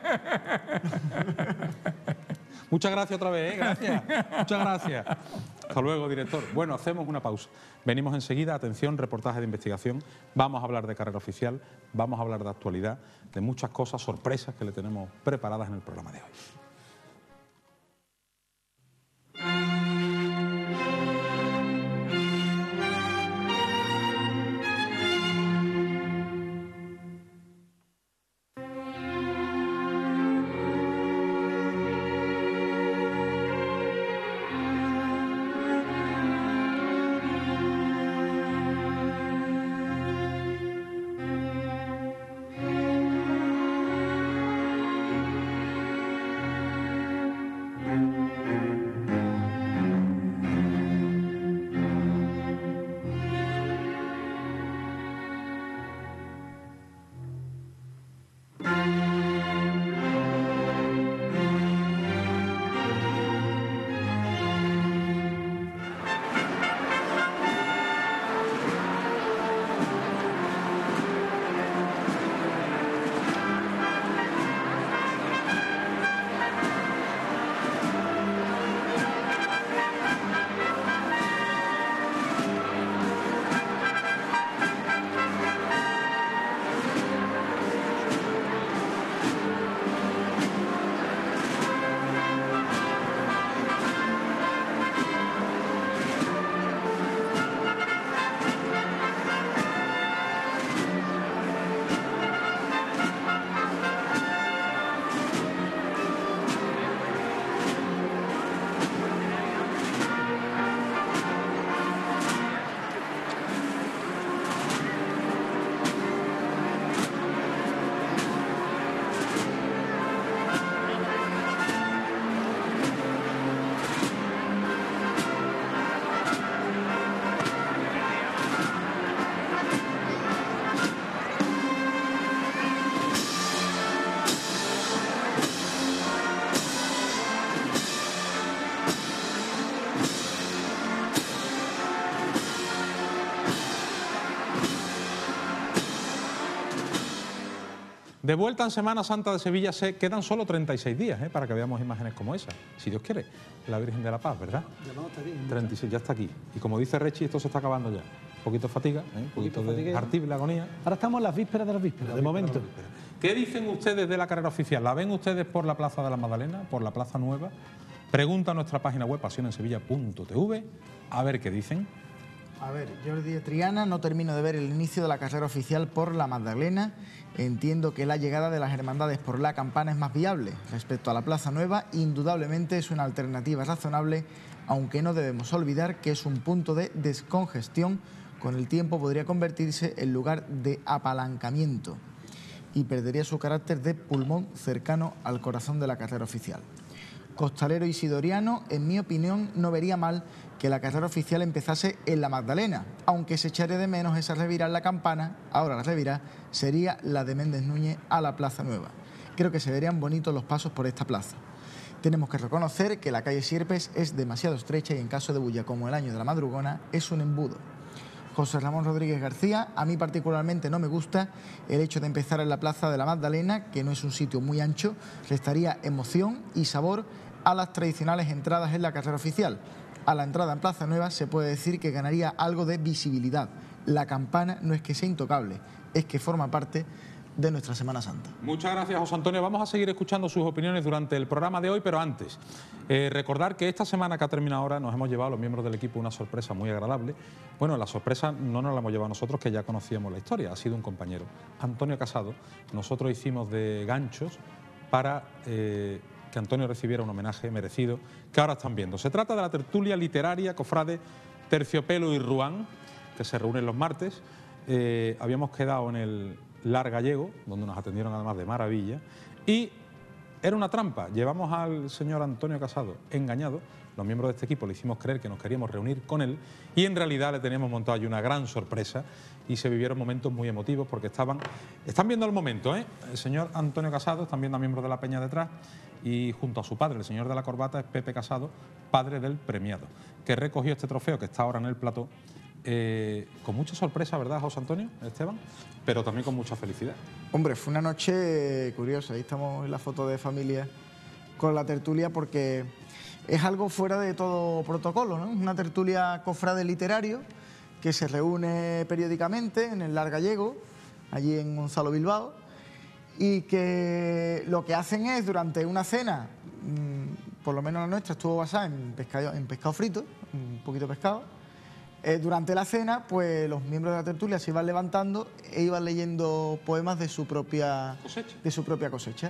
Muchas gracias otra vez, ¿eh? Gracias. Muchas gracias. Hasta luego, director. Bueno, hacemos una pausa. Venimos enseguida. Atención, reportaje de investigación. Vamos a hablar de carrera oficial, vamos a hablar de actualidad, de muchas cosas, sorpresas que le tenemos preparadas en el programa de hoy. De vuelta en Semana Santa de Sevilla se quedan solo treinta y seis días, ¿eh? Para que veamos imágenes como esa. Si Dios quiere, la Virgen de la Paz, ¿verdad? Ya no, está bien, treinta y seis, ya está aquí. Y como dice Rechi, esto se está acabando ya. Un poquito de fatiga, ¿eh? Un poquito de fatiga. hartible agonía. Ahora estamos en las vísperas de las vísperas, de momento. ¿Qué dicen ustedes de la carrera oficial? ¿La ven ustedes por la Plaza de la Magdalena, por la Plaza Nueva? Pregunta a nuestra página web pasión en sevilla punto t v, a ver qué dicen. A ver, Jordi de Triana, no termino de ver el inicio de la carrera oficial por la Magdalena. Entiendo que la llegada de las hermandades por la Campana es más viable. Respecto a la Plaza Nueva, indudablemente es una alternativa razonable, aunque no debemos olvidar que es un punto de descongestión. Con el tiempo podría convertirse en lugar de apalancamiento y perdería su carácter de pulmón cercano al corazón de la carrera oficial. Costalero Isidoriano, en mi opinión, no vería mal que la carrera oficial empezase en la Magdalena, aunque se echaría de menos esa revirá en la Campana. Ahora la revirá sería la de Méndez Núñez a la Plaza Nueva. Creo que se verían bonitos los pasos por esta plaza. Tenemos que reconocer que la calle Sierpes es demasiado estrecha y en caso de bulla como el año de la Madrugona es un embudo. José Ramón Rodríguez García, a mí particularmente no me gusta el hecho de empezar en la Plaza de la Magdalena, que no es un sitio muy ancho, restaría emoción y sabor a las tradicionales entradas en la carrera oficial. A la entrada en Plaza Nueva se puede decir que ganaría algo de visibilidad. La Campana no es que sea intocable, es que forma parte de nuestra Semana Santa. Muchas gracias, José Antonio. Vamos a seguir escuchando sus opiniones durante el programa de hoy, pero antes, eh, recordar que esta semana que ha terminado ahora nos hemos llevado a los miembros del equipo una sorpresa muy agradable. Bueno, la sorpresa no nos la hemos llevado nosotros, que ya conocíamos la historia, ha sido un compañero, Antonio Casado. Nosotros hicimos de ganchos para eh, que Antonio recibiera un homenaje merecido, que ahora están viendo. Se trata de la tertulia literaria Cofrade Terciopelo y Ruán, que se reúnen los martes. Eh, habíamos quedado en el Lar Gallego, donde nos atendieron además de maravilla, y era una trampa. Llevamos al señor Antonio Casado engañado. Los miembros de este equipo le hicimos creer que nos queríamos reunir con él y en realidad le teníamos montado allí una gran sorpresa y se vivieron momentos muy emotivos porque estaban... Están viendo el momento, ¿eh? El señor Antonio Casado, están viendo a miembros de la Peña detrás y junto a su padre, el señor de la corbata, es Pepe Casado, padre del premiado, que recogió este trofeo que está ahora en el plató. Eh, con mucha sorpresa, ¿verdad, José Antonio, Esteban? Pero también con mucha felicidad. Hombre, fue una noche curiosa. Ahí estamos en la foto de familia con la tertulia porque es algo fuera de todo protocolo, ¿no? Una tertulia cofrade literario que se reúne periódicamente en el Lar Gallego, allí en Gonzalo Bilbao, y que lo que hacen es, durante una cena, mmm, por lo menos la nuestra estuvo basada en pescado, en pescado frito, un poquito de pescado. Eh, durante la cena, pues los miembros de la tertulia se iban levantando e iban leyendo poemas de su propia cosecha. De su propia cosecha.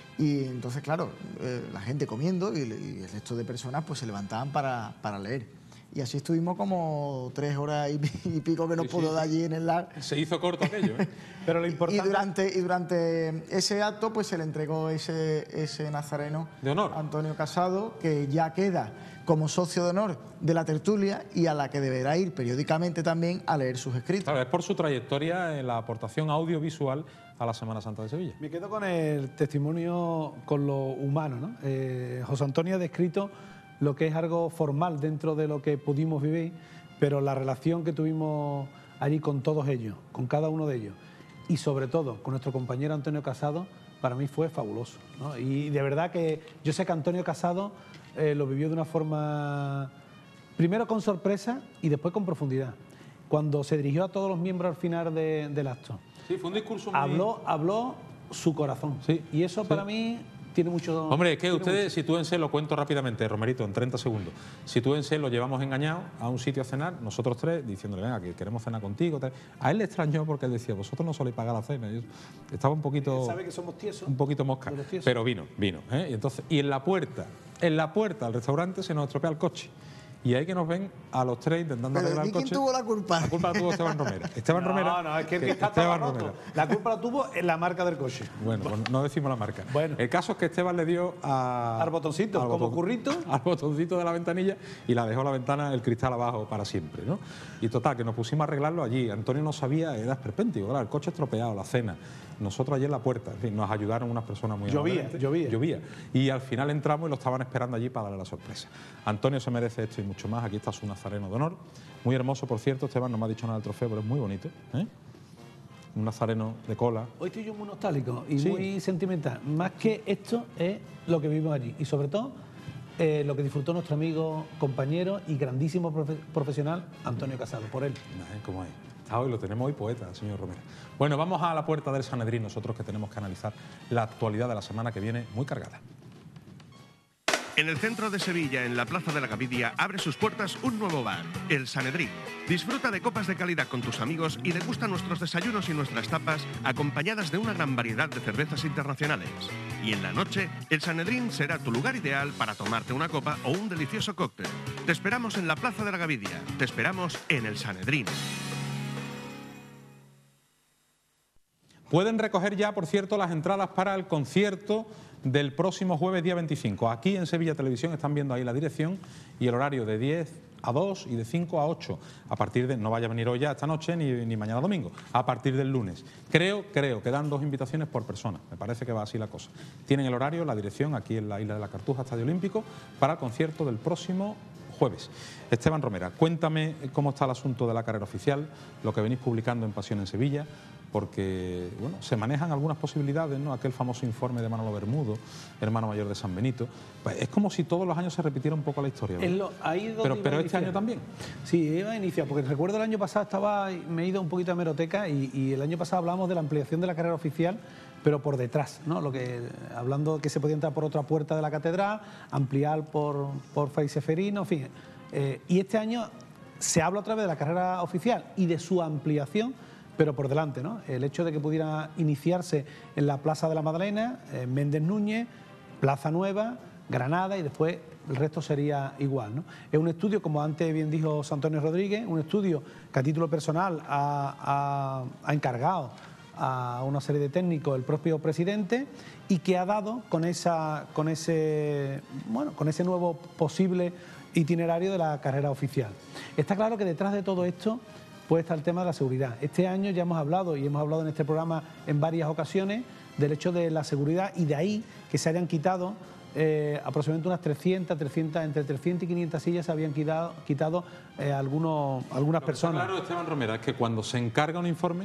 Y entonces, claro, eh, la gente comiendo y, y el resto de personas pues se levantaban para, para leer. Y así estuvimos como tres horas y, y pico que nos sí, pudo sí. dar allí en el lar. Se hizo corto aquello, ¿eh? Pero lo importante... Y durante, y durante ese acto pues se le entregó ese, ese nazareno de honor, Antonio Casado, que ya queda como socio de honor de la tertulia y a la que deberá ir periódicamente también a leer sus escritos. Claro, es por su trayectoria en la aportación audiovisual a la Semana Santa de Sevilla. Me quedo con el testimonio, con lo humano, ¿no? Eh, José Antonio ha descrito lo que es algo formal dentro de lo que pudimos vivir, pero la relación que tuvimos allí con todos ellos, con cada uno de ellos, y sobre todo con nuestro compañero Antonio Casado, para mí fue fabuloso, ¿no? Y de verdad que yo sé que Antonio Casado eh, lo vivió de una forma, primero con sorpresa y después con profundidad. Cuando se dirigió a todos los miembros al final de, del acto, sí, fue un discurso muy... habló, habló su corazón, sí, y eso sí. para mí... Tiene mucho... Hombre, es que ustedes, mucho. sitúense, lo cuento rápidamente, Romerito, en treinta segundos. Sitúense, lo llevamos engañado a un sitio a cenar, nosotros tres, diciéndole, venga, que queremos cenar contigo. Tal. A él le extrañó porque él decía, vosotros no soléis pagar la cena. Y estaba un poquito... Sabe que somos tiesos. Un poquito mosca, pero vino, vino. ¿eh? Y, entonces, y en la puerta, en la puerta del restaurante se nos estropea el coche. Y ahí que nos ven a los tres intentando pero arreglar el coche. ¿Quién tuvo la culpa? La culpa la tuvo Esteban Romera. Esteban no, Romera. No, no, es que el que, que está Esteban roto. Romera. La culpa la tuvo en la marca del coche. Bueno, pues no decimos la marca. Bueno. El caso es que Esteban le dio a, al botoncito, al como botón, currito. Al botoncito de la ventanilla y la dejó la ventana, el cristal abajo para siempre, ¿no? Y total, que nos pusimos a arreglarlo allí. Antonio no sabía, era esperpéntico, claro, el coche estropeado, la cena. Nosotros allí en la puerta, en fin, nos ayudaron unas personas muy llovía, amables. llovía. Llovía. Y al final entramos y lo estaban esperando allí para darle la sorpresa. Antonio se merece esto y mucho más. Aquí está su nazareno de honor. Muy hermoso, por cierto. Esteban no me ha dicho nada del trofeo, pero es muy bonito, ¿eh? un nazareno de cola. Hoy estoy yo muy nostálgico y Sí. muy sentimental. Más que esto es lo que vivimos allí y sobre todo eh, lo que disfrutó nuestro amigo, compañero y grandísimo profe profesional Antonio Casado, por él. ¿Eh? ¿Cómo es? Ah, hoy lo tenemos hoy poeta, señor Romero. Bueno, vamos a la puerta del Sanedrín, nosotros que tenemos que analizar la actualidad de la semana que viene muy cargada. En el centro de Sevilla, en la Plaza de la Gavidia, abre sus puertas un nuevo bar, el Sanedrín. Disfruta de copas de calidad con tus amigos y degusta nuestros desayunos y nuestras tapas acompañadas de una gran variedad de cervezas internacionales. Y en la noche, el Sanedrín será tu lugar ideal para tomarte una copa o un delicioso cóctel. Te esperamos en la Plaza de la Gavidia. Te esperamos en el Sanedrín. Pueden recoger ya, por cierto, las entradas para el concierto del próximo jueves día veinticinco. Aquí en Sevilla Televisión están viendo ahí la dirección y el horario de diez a dos y de cinco a ocho. A partir de, no vaya a venir hoy ya esta noche ni, ni mañana domingo, a partir del lunes. Creo, creo que dan dos invitaciones por persona. Me parece que va así la cosa. Tienen el horario, la dirección aquí en la Isla de la Cartuja, Estadio Olímpico, para el concierto del próximo jueves. Esteban Romera, cuéntame cómo está el asunto de la carrera oficial, lo que venís publicando en Pasión en Sevilla, porque bueno, se manejan algunas posibilidades, ¿no? Aquel famoso informe de Manolo Bermudo, hermano mayor de San Benito. Pues es como si todos los años se repitiera un poco la historia, ¿verdad? Lo, ahí donde pero iba pero a este iniciar. año también. Sí, iba a iniciar, porque recuerdo el año pasado estaba, me he ido un poquito a hemeroteca y, y el año pasado hablábamos de la ampliación de la carrera oficial, pero por detrás, ¿no? Lo que, hablando que se podía entrar por otra puerta de la catedral, ampliar por, por Fray Seferino, en fin. Eh, y este año se habla otra vez de la carrera oficial y de su ampliación, pero por delante, ¿no? El hecho de que pudiera iniciarse en la Plaza de la Magdalena, en Méndez Núñez, Plaza Nueva, Granada y después el resto sería igual, ¿no? Es un estudio, como antes bien dijo José Antonio Rodríguez, un estudio que a título personal ha, ha, ha encargado a una serie de técnicos el propio presidente y que ha dado con, esa, con, ese, bueno, con ese nuevo posible itinerario de la carrera oficial. Está claro que detrás de todo esto puede estar el tema de la seguridad. Este año ya hemos hablado y hemos hablado en este programa en varias ocasiones del hecho de la seguridad y de ahí que se hayan quitado eh, aproximadamente unas trescientas, trescientas, entre trescientas y quinientas sillas se habían quitado, quitado eh, algunos, algunas Lo que personas. está claro, Esteban Romera, es que cuando se encarga un informe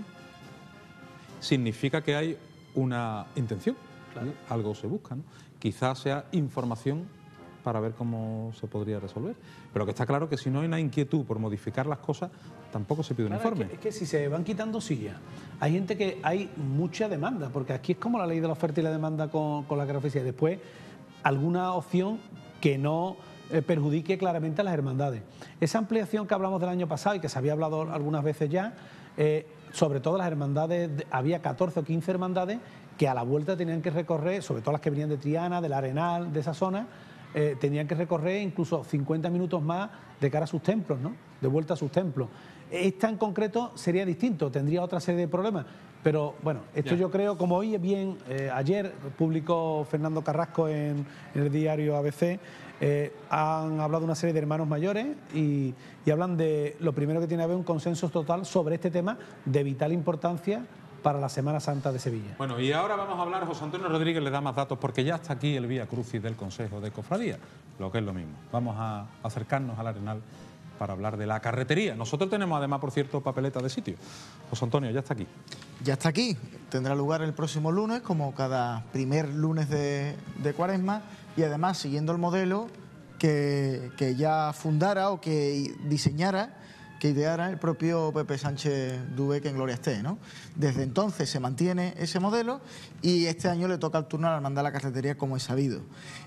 significa que hay una intención, claro. Algo se busca, ¿no? Quizás sea información para ver cómo se podría resolver. Pero que está claro que si no hay una inquietud por modificar las cosas, tampoco se pide un claro, informe. Es que, es que si se van quitando sillas, hay gente que hay mucha demanda, porque aquí es como la ley de la oferta y la demanda con, con la carrera oficial. Después, alguna opción que no eh, perjudique claramente a las hermandades. Esa ampliación que hablamos del año pasado y que se había hablado algunas veces ya, eh, sobre todo las hermandades, había catorce o quince hermandades que a la vuelta tenían que recorrer, sobre todo las que venían de Triana, del Arenal, de esa zona, Eh, tenían que recorrer incluso cincuenta minutos más de cara a sus templos, ¿no? De vuelta a sus templos. Esta en concreto sería distinto, tendría otra serie de problemas, pero bueno, esto ya. Yo creo, como hoy es bien, eh, ayer publicó Fernando Carrasco en, en el diario A B C, eh, han hablado de una serie de hermanos mayores y, y hablan de lo primero que tiene que haber un consenso total sobre este tema de vital importancia para la Semana Santa de Sevilla. Bueno, y ahora vamos a hablar, José Antonio Rodríguez le da más datos, porque ya está aquí el Vía Crucis del Consejo de Cofradía, lo que es lo mismo. Vamos a acercarnos al Arenal para hablar de la carretería. Nosotros tenemos además, por cierto, papeleta de sitio. José Antonio, ya está aquí. Ya está aquí. Tendrá lugar el próximo lunes, como cada primer lunes de, de Cuaresma, y además siguiendo el modelo que, que ya fundara o que diseñara, que ideara el propio Pepe Sánchez Dubé, que en gloria esté, ¿no? Desde entonces se mantiene ese modelo y este año le toca el turno a la Hermandad de la Carretería, como es sabido.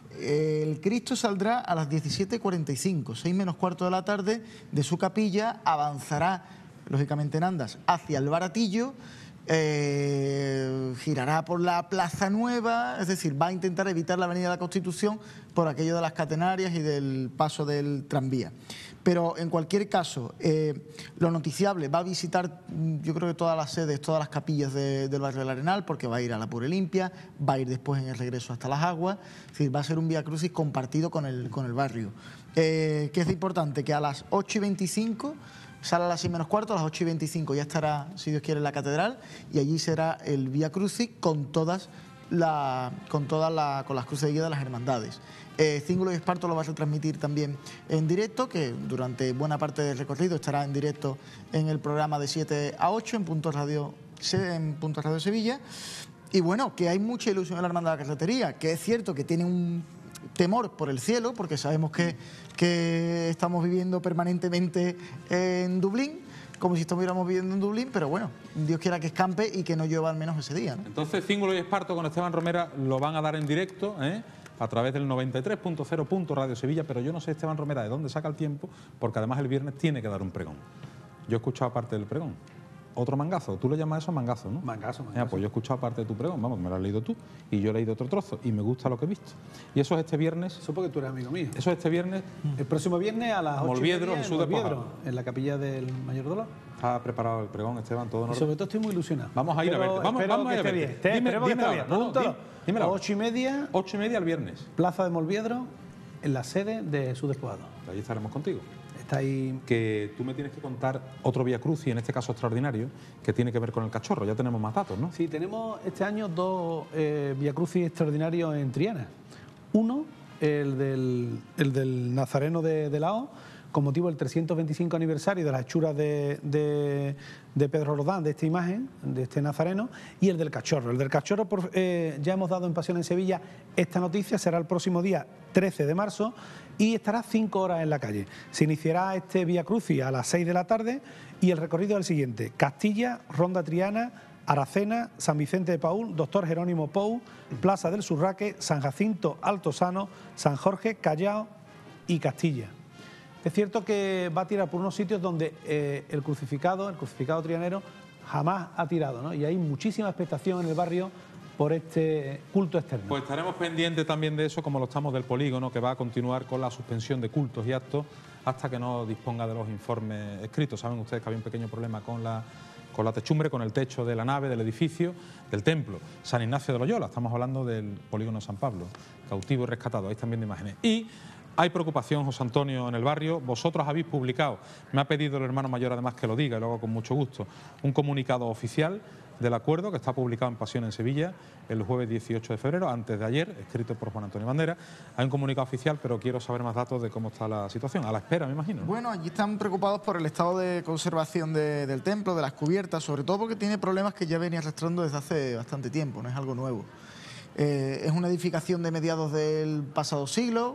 El Cristo saldrá a las diecisiete cuarenta y cinco, seis menos cuarto de la tarde, de su capilla, avanzará, lógicamente en andas, hacia el Baratillo, eh, girará por la Plaza Nueva, es decir, va a intentar evitar la Avenida de la Constitución por aquello de las catenarias y del paso del tranvía. Pero en cualquier caso, eh, lo noticiable, va a visitar, yo creo que todas las sedes, todas las capillas de, del barrio del Arenal, porque va a ir a la Pura Limpia, va a ir después en el regreso hasta Las Aguas, es decir, va a ser un Vía Crucis compartido con el, con el barrio. Eh, que es importante que a las ocho y veinticinco sale a las seis menos cuarto, a las ocho y veinticinco ya estará, si Dios quiere, en la catedral, y allí será el Vía Crucis con todas, la, con, todas la, con las cruces de guía de las hermandades. Eh, Cíngulo y Esparto lo va a retransmitir también en directo, que durante buena parte del recorrido estará en directo en el programa de siete a ocho en Punto Radio en Punto Radio Sevilla. Y bueno, que hay mucha ilusión en la Hermandad de la Carretería, que es cierto que tiene un temor por el cielo, porque sabemos que, que estamos viviendo permanentemente en Dublín, como si estuviéramos viviendo en Dublín, pero bueno, Dios quiera que escampe y que no llueva al menos ese día, ¿no? Entonces, Cíngulo y Esparto con Esteban Romera lo van a dar en directo, ¿eh?, a través del noventa y tres punto cero Radio Sevilla, pero yo no sé, Esteban Romera, de dónde saca el tiempo, porque además el viernes tiene que dar un pregón. Yo he escuchado parte del pregón. Otro mangazo, tú le llamas eso mangazo, ¿no? Mangazo, mangazo. Ya, pues yo he escuchado parte de tu pregón, vamos, me lo has leído tú, y yo he leído otro trozo, y me gusta lo que he visto. Y eso es este viernes. Eso porque tú eres amigo mío. Eso es este viernes. El próximo viernes a las ocho Molviedro, y media, Jesús en de Molviedro, Pojado. en la capilla del Mayor Dolor. Está preparado el pregón, Esteban, todo en Y orden. sobre todo estoy muy ilusionado. Vamos a ir Pero a verte. Vamos, espero vamos a que ir a esté verte. bien. Te- Dime, esperemos que dime esté la bien. hora. No, no, Pregúntalo. dime- dime la hora. Ocho y media, Ocho y media el viernes. Plaza de Molviedro, en la sede de su despojado. Allí estaremos contigo. Está ahí. Que tú me tienes que contar otro Vía Cruz, y en este caso extraordinario, que tiene que ver con el cachorro. Ya tenemos más datos, ¿no? Sí, tenemos este año dos eh, Vía Crucis extraordinarios en Triana. Uno, el del, el del Nazareno de, de Lao, con motivo del trescientos veinticinco aniversario de las hechuras de, de, de Pedro Rodán, de esta imagen, de este Nazareno, y el del Cachorro. El del Cachorro, por, eh, ya hemos dado en Pasión en Sevilla esta noticia, será el próximo día trece de marzo y estará cinco horas en la calle. Se iniciará este Vía Crucis a las seis de la tarde y el recorrido es el siguiente: Castilla, Ronda Triana, Aracena, San Vicente de Paúl, Doctor Jerónimo Pou, Plaza del Surraque, San Jacinto Altosano, San Jorge, Callao y Castilla. Es cierto que va a tirar por unos sitios donde eh, el crucificado, el crucificado trianero, jamás ha tirado, ¿no? Y hay muchísima expectación en el barrio por este culto externo. Pues estaremos pendientes también de eso, como lo estamos del polígono, que va a continuar con la suspensión de cultos y actos hasta que no disponga de los informes escritos. Saben ustedes que había un pequeño problema con la, con la techumbre, con el techo de la nave, del edificio, del templo San Ignacio de Loyola. Estamos hablando del polígono de San Pablo, cautivo y rescatado. Ahí están viendo imágenes. Y hay preocupación, José Antonio, en el barrio. Vosotros habéis publicado, me ha pedido el hermano mayor además que lo diga, y lo hago con mucho gusto, un comunicado oficial del acuerdo que está publicado en Pasión en Sevilla el jueves dieciocho de febrero, antes de ayer, escrito por Juan Antonio Bandera. Hay un comunicado oficial, pero quiero saber más datos de cómo está la situación. A la espera, me imagino, ¿no? Bueno, allí están preocupados por el estado de conservación de- del templo, de las cubiertas, sobre todo porque tiene problemas que ya venía arrastrando desde hace bastante tiempo, no es algo nuevo. Eh, es una edificación de mediados del pasado siglo,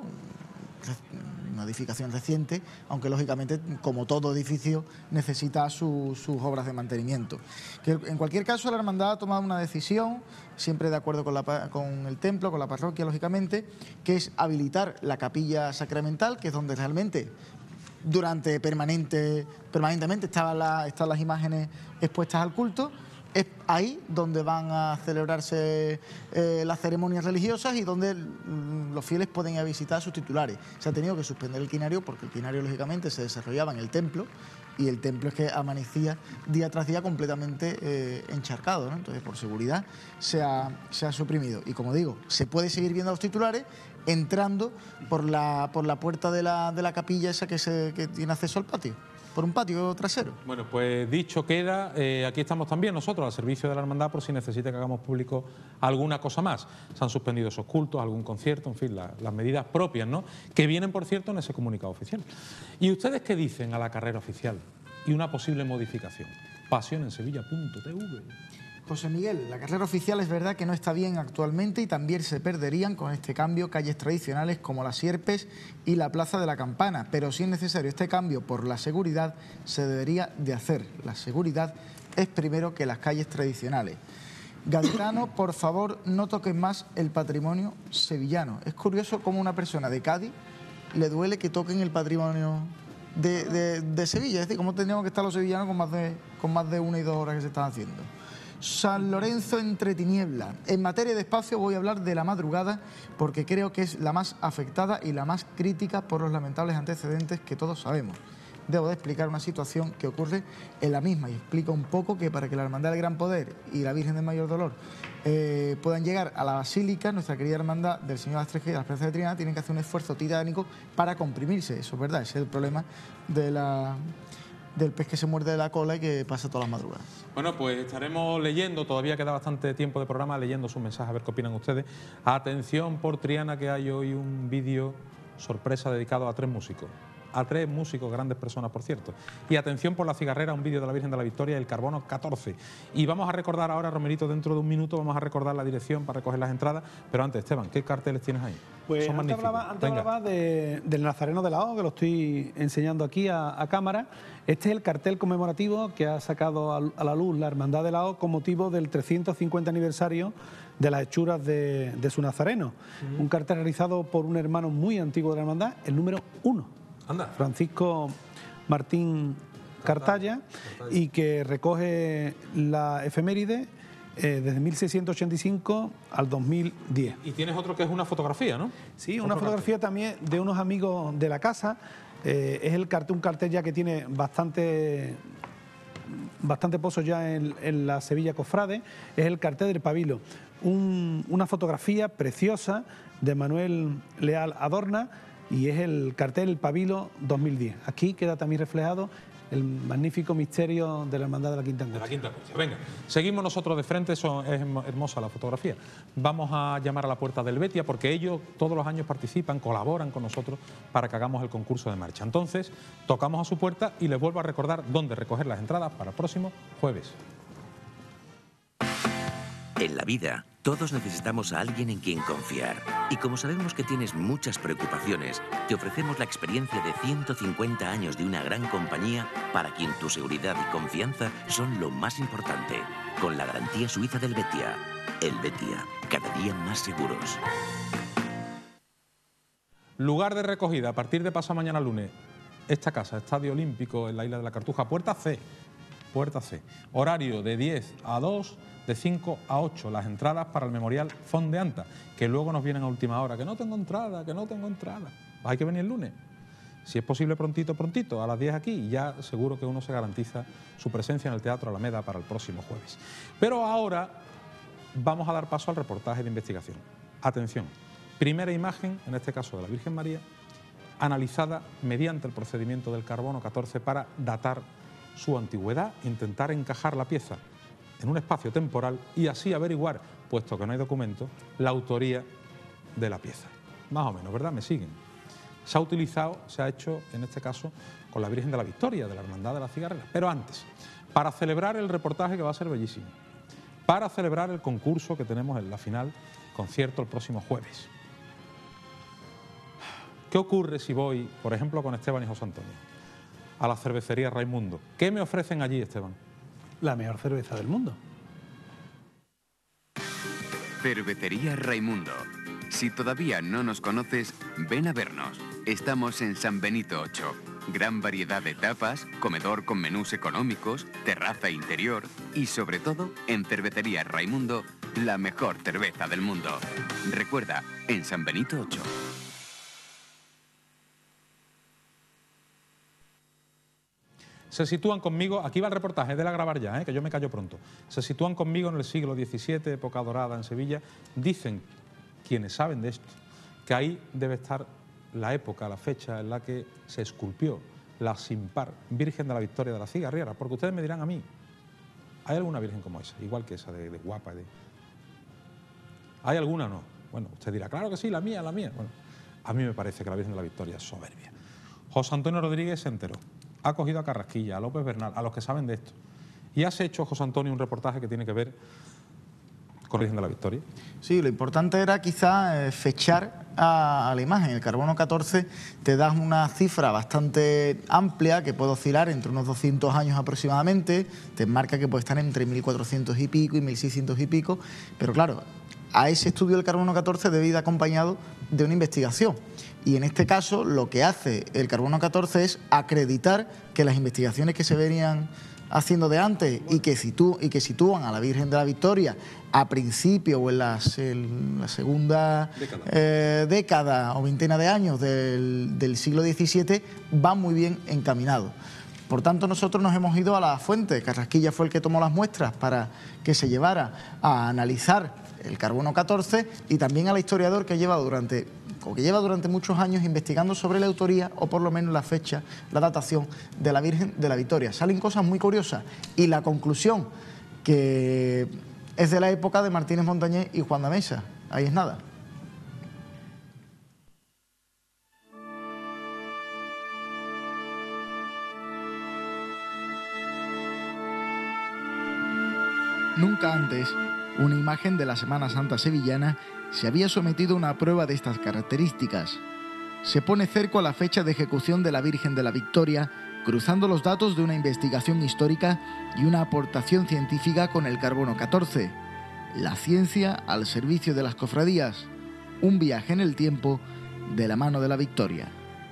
una edificación reciente, aunque lógicamente, como todo edificio, necesita su- sus obras de mantenimiento. Que en cualquier caso, la hermandad ha tomado una decisión, siempre de acuerdo con, la pa- con el templo, con la parroquia, lógicamente, que es habilitar la capilla sacramental, que es donde realmente durante permanente, permanentemente estaban, la- están las imágenes expuestas al culto. Es ahí donde van a celebrarse eh, las ceremonias religiosas y donde mm, los fieles pueden ir a visitar a sus titulares. Se ha tenido que suspender el quinario porque el quinario, lógicamente, se desarrollaba en el templo y el templo es que amanecía día tras día completamente eh, encharcado, ¿no? Entonces, por seguridad, se ha, se ha suprimido. Y como digo, se puede seguir viendo a los titulares entrando por la, por la puerta de la, de la capilla esa que, se, que tiene acceso al patio, por un patio trasero. Bueno, pues dicho queda, eh, aquí estamos también nosotros al servicio de la hermandad por si necesita que hagamos público alguna cosa más. Se han suspendido esos cultos, algún concierto, en fin, la- las medidas propias, ¿no? Que vienen, por cierto, en ese comunicado oficial. ¿Y ustedes qué dicen a la carrera oficial y una posible modificación? pasión en sevilla punto t v. José Miguel, la carrera oficial es verdad que no está bien actualmente y también se perderían con este cambio calles tradicionales como las Sierpes y la Plaza de la Campana, pero si es necesario este cambio por la seguridad, se debería de hacer. La seguridad es primero que las calles tradicionales. Gaetano, por favor, no toquen más el patrimonio sevillano. Es curioso cómo una persona de Cádiz le duele que toquen el patrimonio de, de- de Sevilla. Es decir, cómo tendríamos que estar los sevillanos con más de, con más de una y dos horas que se están haciendo. San Lorenzo entre tinieblas. En materia de espacio voy a hablar de la madrugada porque creo que es la más afectada y la más crítica por los lamentables antecedentes que todos sabemos. Debo de explicar una situación que ocurre en la misma y explico un poco que para que la Hermandad del Gran Poder y la Virgen del Mayor Dolor eh, puedan llegar a la Basílica, nuestra querida Hermandad del Señor de las Tres Caídas, la Esperanza de Triana, tienen que hacer un esfuerzo titánico para comprimirse. Eso es verdad, ese es el problema de la... del pez que se muerde de la cola y que pasa todas las madrugadas. Bueno, pues estaremos leyendo, todavía queda bastante tiempo de programa, leyendo sus mensajes, a ver qué opinan ustedes. Atención por Triana, que hay hoy un vídeo sorpresa dedicado a tres músicos. a tres músicos, grandes personas por cierto. Y atención por la cigarrera, un vídeo de la Virgen de la Victoria y el Carbono catorce. Y vamos a recordar ahora, Romerito, dentro de un minuto vamos a recordar la dirección para recoger las entradas. Pero antes, Esteban, ¿qué carteles tienes ahí? Pues Son antes magníficos. hablaba, antes hablaba de, del Nazareno de la O, que lo estoy enseñando aquí a, a cámara. Este es el cartel conmemorativo que ha sacado a, a la luz la Hermandad de la O con motivo del trescientos cincuenta aniversario de las hechuras de, de su Nazareno. Uh-huh. Un cartel realizado por un hermano muy antiguo de la Hermandad, el número uno, Anda. Francisco Martín Cartaya, Cartaya, y que recoge la efeméride Eh, desde mil seiscientos ochenta y cinco al dos mil diez. Y tienes otro que es una fotografía, ¿no? Sí, una fotografía también de unos amigos de la casa. Eh, es el cartel, un cartel ya que tiene bastante, bastante pozo ya en, en la Sevilla Cofrade. Es el cartel del Pabilo. Un, una fotografía preciosa de Manuel Leal Adorna y es el cartel El Pabilo dos mil diez. Aquí queda también reflejado el magnífico misterio de la Hermandad de la Quinta Angustia. De la Quinta Angustia. Venga, seguimos nosotros de frente, eso es hermosa la fotografía. Vamos a llamar a la puerta del Betia porque ellos todos los años participan, colaboran con nosotros para que hagamos el concurso de marcha. Entonces, tocamos a su puerta y les vuelvo a recordar dónde recoger las entradas para el próximo jueves. En la vida, todos necesitamos a alguien en quien confiar. Y como sabemos que tienes muchas preocupaciones, te ofrecemos la experiencia de ciento cincuenta años de una gran compañía para quien tu seguridad y confianza son lo más importante. Con la garantía suiza del Betia. El Betia, cada día más seguros. Lugar de recogida a partir de pasado mañana lunes. Esta casa, Estadio Olímpico en la Isla de la Cartuja, puerta C. Puerta C. Horario de diez a dos, de cinco a ocho. Las entradas para el Memorial Fondeanta, que luego nos vienen a última hora. Que no tengo entrada, que no tengo entrada. Hay que venir el lunes. Si es posible prontito, prontito, a las diez aquí, y ya seguro que uno se garantiza su presencia en el Teatro Alameda para el próximo jueves. Pero ahora vamos a dar paso al reportaje de investigación. Atención, primera imagen, en este caso de la Virgen María, analizada mediante el procedimiento del carbono catorce para datar su antigüedad, intentar encajar la pieza en un espacio temporal y así averiguar, puesto que no hay documento, la autoría de la pieza. Más o menos, ¿verdad? ¿Me siguen? Se ha utilizado, se ha hecho, en este caso, con la Virgen de la Victoria, de la Hermandad de las Cigarreras. Pero antes, para celebrar el reportaje que va a ser bellísimo, para celebrar el concurso que tenemos en la final, concierto el próximo jueves. ¿Qué ocurre si voy, por ejemplo, con Esteban y José Antonio, a la cervecería Raimundo? ¿Qué me ofrecen allí, Esteban? La mejor cerveza del mundo. Cervecería Raimundo. Si todavía no nos conoces, ven a vernos. Estamos en San Benito ocho. Gran variedad de tapas, comedor con menús económicos, terraza interior y sobre todo, en Cervecería Raimundo, la mejor cerveza del mundo. Recuerda, en San Benito ocho. Se sitúan conmigo, aquí va el reportaje, de la grabar ya, ¿eh? Que yo me callo pronto. Se sitúan conmigo en el siglo diecisiete, época dorada en Sevilla. Dicen, quienes saben de esto, que ahí debe estar la época, la fecha en la que se esculpió la sin par Virgen de la Victoria de la Cigarrera. Porque ustedes me dirán a mí, ¿hay alguna virgen como esa? Igual que esa de, de guapa. De... ¿Hay alguna o no? Bueno, usted dirá, claro que sí, la mía, la mía. Bueno, a mí me parece que la Virgen de la Victoria es soberbia. José Antonio Rodríguez se enteró. Ha cogido a Carrasquilla, a López Bernal, a los que saben de esto. Y has hecho, José Antonio, un reportaje que tiene que ver con la Virgen de la Victoria. Sí, lo importante era quizá eh, fechar a, a la imagen. El carbono catorce te da una cifra bastante amplia que puede oscilar entre unos doscientos años aproximadamente. Te marca que puede estar entre mil cuatrocientos y pico y mil seiscientos y pico. Pero claro, a ese estudio del carbono catorce debe ir acompañado de una investigación. Y en este caso lo que hace el carbono catorce es acreditar que las investigaciones que se venían haciendo de antes y que, sitú, y que sitúan a la Virgen de la Victoria a principio o en la, en la segunda década. Eh, década o veintena de años del, del siglo diecisiete van muy bien encaminados. Por tanto, nosotros nos hemos ido a la fuente. Carrasquilla fue el que tomó las muestras para que se llevara a analizar el carbono catorce y también al historiador que lleva durante... o que lleva durante muchos años investigando sobre la autoría o por lo menos la fecha, la datación de la Virgen de la Victoria. Salen cosas muy curiosas y la conclusión, que es de la época de Martínez Montañés y Juan de Mesa. Ahí es nada. Nunca antes, una imagen de la Semana Santa sevillana se había sometido a una prueba de estas características. Se pone cerco a la fecha de ejecución de la Virgen de la Victoria, cruzando los datos de una investigación histórica y una aportación científica con el carbono catorce. La ciencia al servicio de las cofradías. Un viaje en el tiempo de la mano de la Victoria.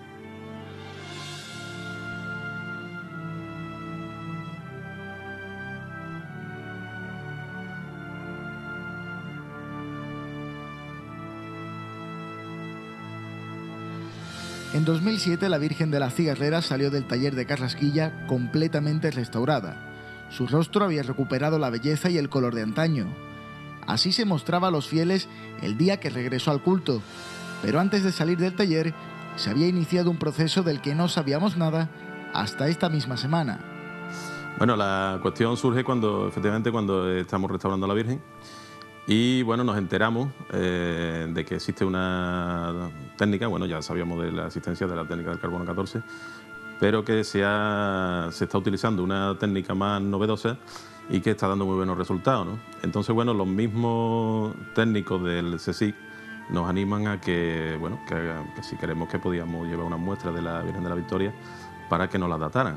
En dos mil siete la Virgen de las Cigarreras salió del taller de Carrasquilla completamente restaurada. Su rostro había recuperado la belleza y el color de antaño. Así se mostraba a los fieles el día que regresó al culto. Pero antes de salir del taller, se había iniciado un proceso del que no sabíamos nada hasta esta misma semana. Bueno, la cuestión surge cuando, efectivamente, cuando estamos restaurando a la Virgen. Y bueno, nos enteramos eh, de que existe una técnica, bueno, ya sabíamos de la existencia de la técnica del carbono catorce, pero que se, ha, se está utilizando una técnica más novedosa y que está dando muy buenos resultados, ¿no? Entonces, bueno, los mismos técnicos del CSIC nos animan a que, bueno, que, que si queremos que podíamos llevar una muestra de la Virgen de la Victoria para que nos la dataran.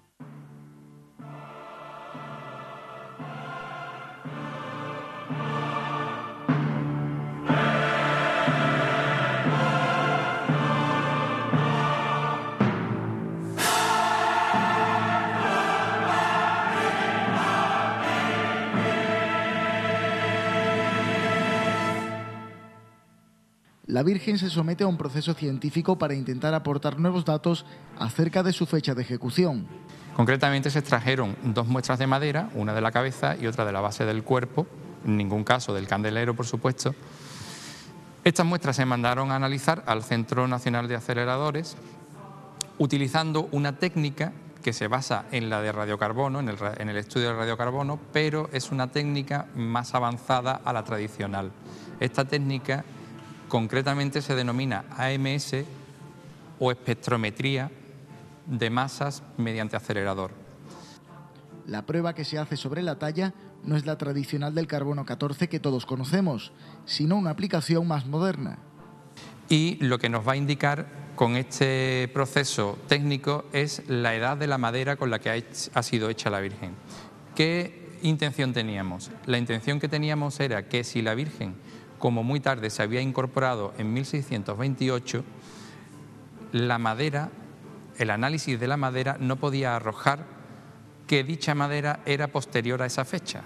La Virgen se somete a un proceso científico para intentar aportar nuevos datos acerca de su fecha de ejecución. Concretamente se extrajeron dos muestras de madera, una de la cabeza y otra de la base del cuerpo, en ningún caso del candelero, por supuesto. Estas muestras se mandaron a analizar al Centro Nacional de Aceleradores, utilizando una técnica que se basa en la de radiocarbono, en el, en el estudio del radiocarbono, pero es una técnica más avanzada a la tradicional. Esta técnica concretamente se denomina A M S o espectrometría de masas mediante acelerador. La prueba que se hace sobre la talla no es la tradicional del carbono catorce que todos conocemos, sino una aplicación más moderna. Y lo que nos va a indicar con este proceso técnico es la edad de la madera con la que ha, hecho, ha sido hecha la Virgen. ¿Qué intención teníamos? La intención que teníamos era que si la Virgen, como muy tarde se había incorporado en mil seiscientos veintiocho, la madera, el análisis de la madera no podía arrojar que dicha madera era posterior a esa fecha.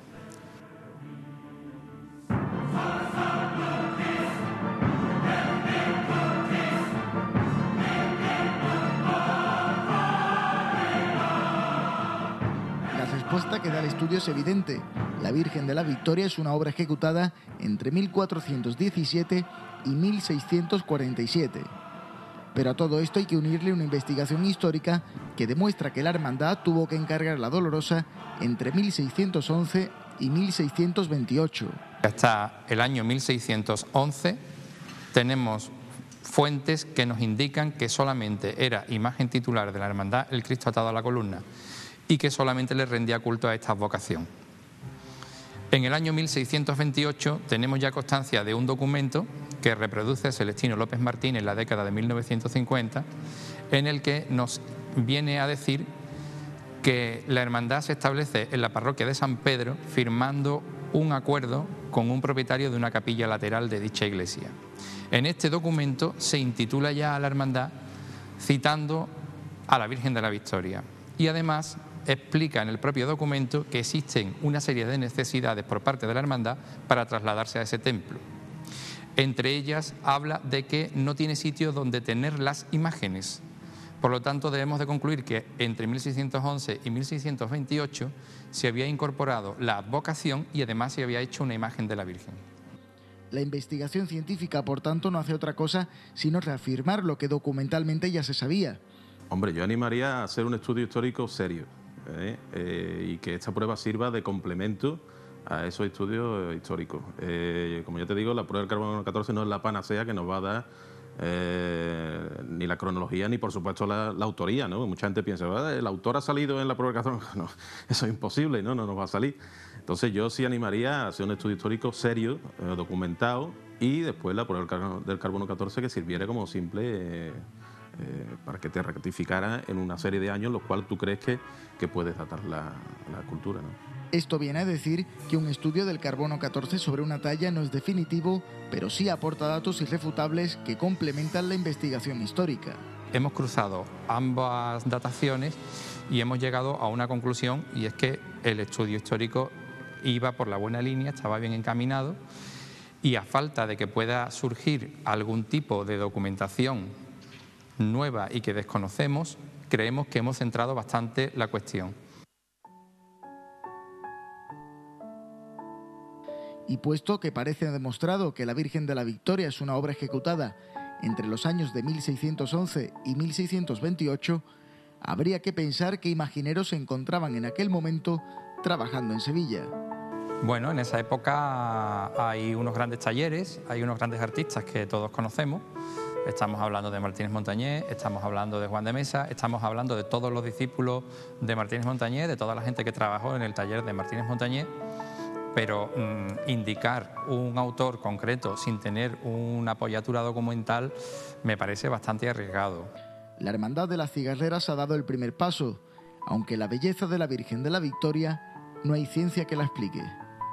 La respuesta que da el estudio es evidente. La Virgen de la Victoria es una obra ejecutada entre mil cuatrocientos diecisiete y mil seiscientos cuarenta y siete. Pero a todo esto hay que unirle una investigación histórica que demuestra que la hermandad tuvo que encargar la Dolorosa entre mil seiscientos once y mil seiscientos veintiocho. Hasta el año mil seiscientos once tenemos fuentes que nos indican que solamente era imagen titular de la hermandad el Cristo atado a la columna y que solamente le rendía culto a esta advocación. En el año mil seiscientos veintiocho tenemos ya constancia de un documento que reproduce Celestino López Martín en la década de mil novecientos cincuenta, en el que nos viene a decir que la hermandad se establece en la parroquia de San Pedro firmando un acuerdo con un propietario de una capilla lateral de dicha iglesia. En este documento se intitula ya a la hermandad citando a la Virgen de la Victoria y además explica en el propio documento que existen una serie de necesidades por parte de la hermandad para trasladarse a ese templo. Entre ellas habla de que no tiene sitio donde tener las imágenes. Por lo tanto, debemos de concluir que entre mil seiscientos once y mil seiscientos veintiocho se había incorporado la advocación y además se había hecho una imagen de la Virgen. La investigación científica, por tanto, no hace otra cosa sino reafirmar lo que documentalmente ya se sabía. Hombre, yo animaría a hacer un estudio histórico serio ¿eh? Eh, y que esta prueba sirva de complemento a esos estudios históricos. Eh, como ya te digo, la prueba del carbono catorce no es la panacea que nos va a dar eh, ni la cronología, ni por supuesto la, la autoría, ¿no? Mucha gente piensa, ah, el autor ha salido en la publicación. No, eso es imposible, no, no nos va a salir. Entonces yo sí animaría a hacer un estudio histórico serio, eh, documentado, y después la prueba del carbono catorce que sirviera como simple eh, eh, para que te rectificara en una serie de años en los cuales tú crees que, que puedes datar la, la cultura, ¿no? Esto viene a decir que un estudio del carbono catorce sobre una talla no es definitivo, pero sí aporta datos irrefutables que complementan la investigación histórica. Hemos cruzado ambas dataciones y hemos llegado a una conclusión, y es que el estudio histórico iba por la buena línea, estaba bien encaminado, y a falta de que pueda surgir algún tipo de documentación nueva y que desconocemos, creemos que hemos centrado bastante la cuestión. Y puesto que parece demostrado que la Virgen de la Victoria es una obra ejecutada entre los años de mil seiscientos once y mil seiscientos veintiocho, habría que pensar qué imagineros se encontraban en aquel momento trabajando en Sevilla. Bueno, en esa época hay unos grandes talleres, hay unos grandes artistas que todos conocemos. Estamos hablando de Martínez Montañés, estamos hablando de Juan de Mesa, estamos hablando de todos los discípulos de Martínez Montañés, de toda la gente que trabajó en el taller de Martínez Montañés, pero mmm, indicar un autor concreto sin tener una apoyatura documental me parece bastante arriesgado. La Hermandad de las Cigarreras ha dado el primer paso, aunque la belleza de la Virgen de la Victoria no hay ciencia que la explique.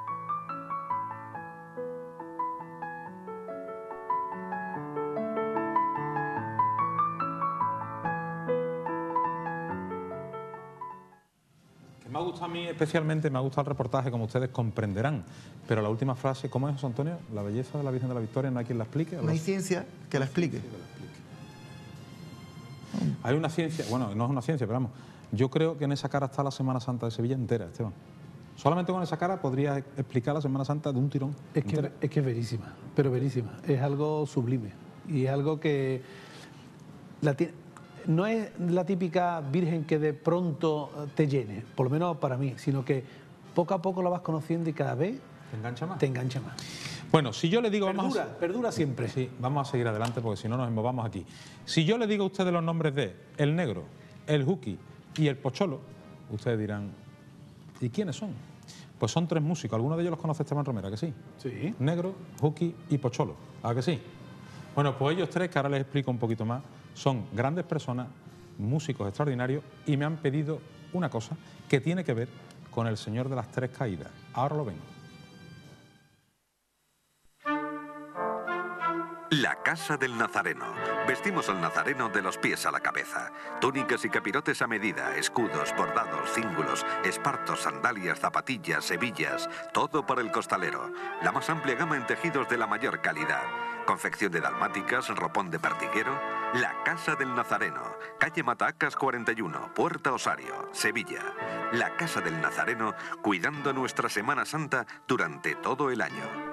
Me ha gustado a mí especialmente, me ha gustado el reportaje, como ustedes comprenderán, pero la última frase, ¿cómo es, José Antonio? La belleza de la Virgen de la Victoria no hay quien la explique. No hay ciencia que la explique. Hay una ciencia, bueno, no es una ciencia, pero vamos, yo creo que en esa cara está la Semana Santa de Sevilla entera, Esteban. Solamente con esa cara podría explicar la Semana Santa de un tirón. Es que, es que es verísima, pero verísima. Es algo sublime y es algo que la tiene. No es la típica Virgen que de pronto te llene, por lo menos para mí, sino que poco a poco la vas conociendo y cada vez te engancha más. Te engancha más. Bueno, si yo le digo... Perdura, vamos a... perdura siempre. Sí, vamos a seguir adelante porque si no nos movamos aquí. Si yo le digo a ustedes los nombres de El Negro, El Juki y El Pocholo, ustedes dirán, ¿y quiénes son? Pues son tres músicos. ¿Alguno de ellos los conoce Esteban Romera, que sí? Sí. Negro, Juki y Pocholo, ¿a que sí? Bueno, pues ellos tres, que ahora les explico un poquito más, son grandes personas, músicos extraordinarios, y me han pedido una cosa que tiene que ver con el Señor de las Tres Caídas. Ahora lo ven. La Casa del Nazareno. Vestimos al nazareno de los pies a la cabeza. Túnicas y capirotes a medida, escudos, bordados, cíngulos, espartos, sandalias, zapatillas, hebillas, todo para el costalero. La más amplia gama en tejidos de la mayor calidad. Confección de dalmáticas, ropón de pertiguero. La Casa del Nazareno. Calle Matacas cuarenta y uno, Puerta Osario, Sevilla. La Casa del Nazareno, cuidando nuestra Semana Santa durante todo el año.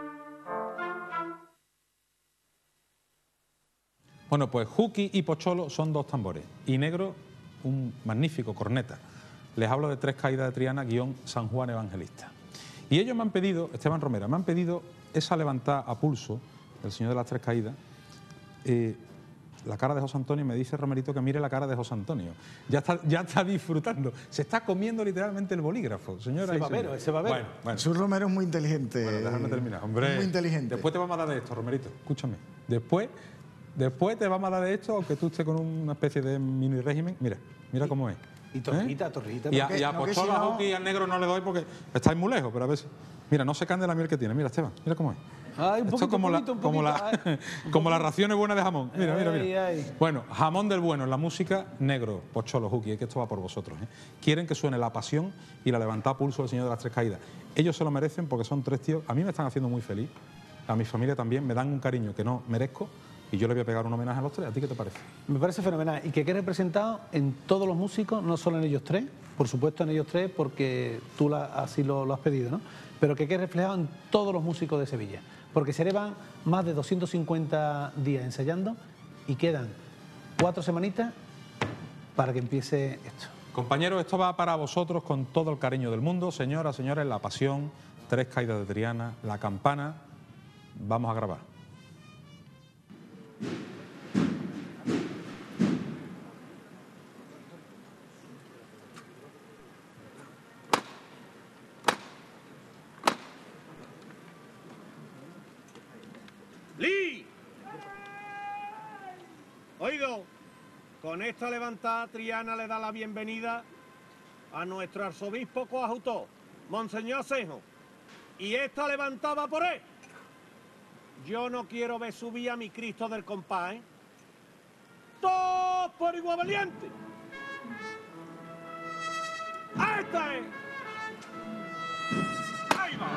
Bueno, pues Juki y Pocholo son dos tambores y Negro un magnífico corneta. Les hablo de Tres Caídas de Triana, guión San Juan Evangelista. Y ellos me han pedido, Esteban Romera, me han pedido esa levantada a pulso del Señor de las Tres Caídas. Eh, la cara de José Antonio, me dice Romerito que mire la cara de José Antonio. Ya está, ya está disfrutando. Se está comiendo literalmente el bolígrafo, señora. Ese babero, ese babero. Bueno, bueno. Su Romero es muy inteligente. Bueno, déjame terminar, hombre. Muy inteligente. Después te vamos a dar de esto, Romerito. Escúchame. Después... Después te vamos a dar de esto, aunque tú estés con una especie de mini régimen. Mira, mira cómo es. Y torrejita, ¿eh? torrejita. Y a, y a no Pocholo, a Juki y al Negro no le doy porque estáis muy lejos, pero a veces... Mira, no se cande la miel que tiene. Mira, Esteban, mira cómo es. Ay, un esto poquito, es como, un la, poquito, un como, poquito, la, como las raciones buenas de jamón. Mira, mira, mira. Ay, ay. Bueno, jamón del bueno en la música, Negro, Pocholo, Juki, es que esto va por vosotros. ¿eh? Quieren que suene la pasión y la levantada pulso del Señor de las Tres Caídas. Ellos se lo merecen porque son tres tíos. A mí me están haciendo muy feliz. A mi familia también. Me dan un cariño que no merezco. Y yo le voy a pegar un homenaje a los tres. ¿A ti qué te parece? Me parece fenomenal. Y que quede representado en todos los músicos, no solo en ellos tres, por supuesto en ellos tres, porque tú la, así lo, lo has pedido, ¿no? Pero que quede reflejado en todos los músicos de Sevilla. Porque se llevan más de doscientos cincuenta días ensayando y quedan cuatro semanitas para que empiece esto. Compañeros, esto va para vosotros con todo el cariño del mundo. Señoras, señores, La Pasión, Tres Caídas de Triana, La Campana. Vamos a grabar. Oído, con esta levantada Triana le da la bienvenida a nuestro arzobispo coadjutor, Monseñor Asenjo. Y esta levantada por él. Yo no quiero ver subir a mi Cristo del compás, ¿eh? ¡Todos por igual valiente! ¡Ahí está! Eh! ¡Ahí va!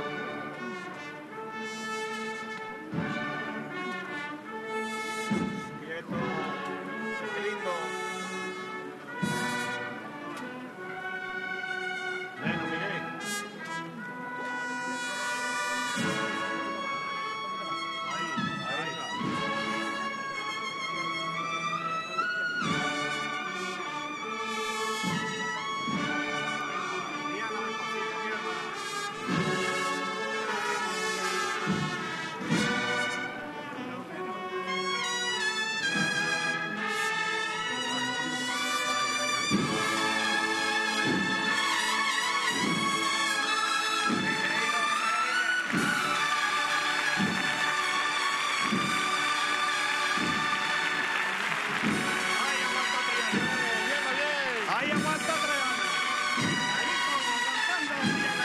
¡Quieto! ¡Qué lindo! Bueno, Miguel. Ahí, ahí va. Ahí aguanta Triana. Ahí como aguantando Triana.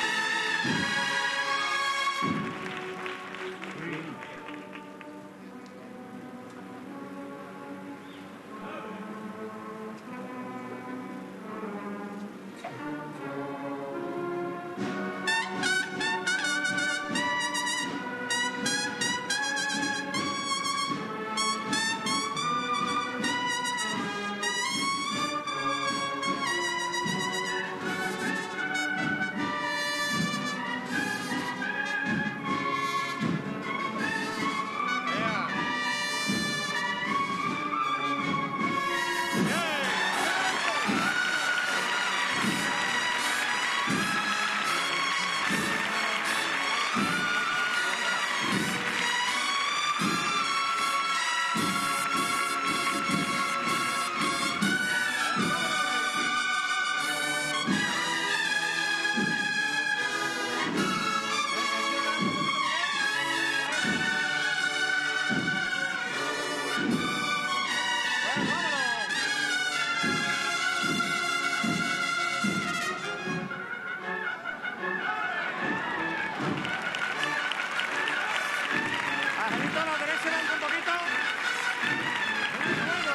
Angelito a la derecha, adelante un poquito. Bueno.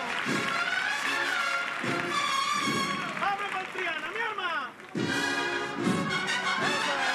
¡Abre con Triana, mi arma! Eso es,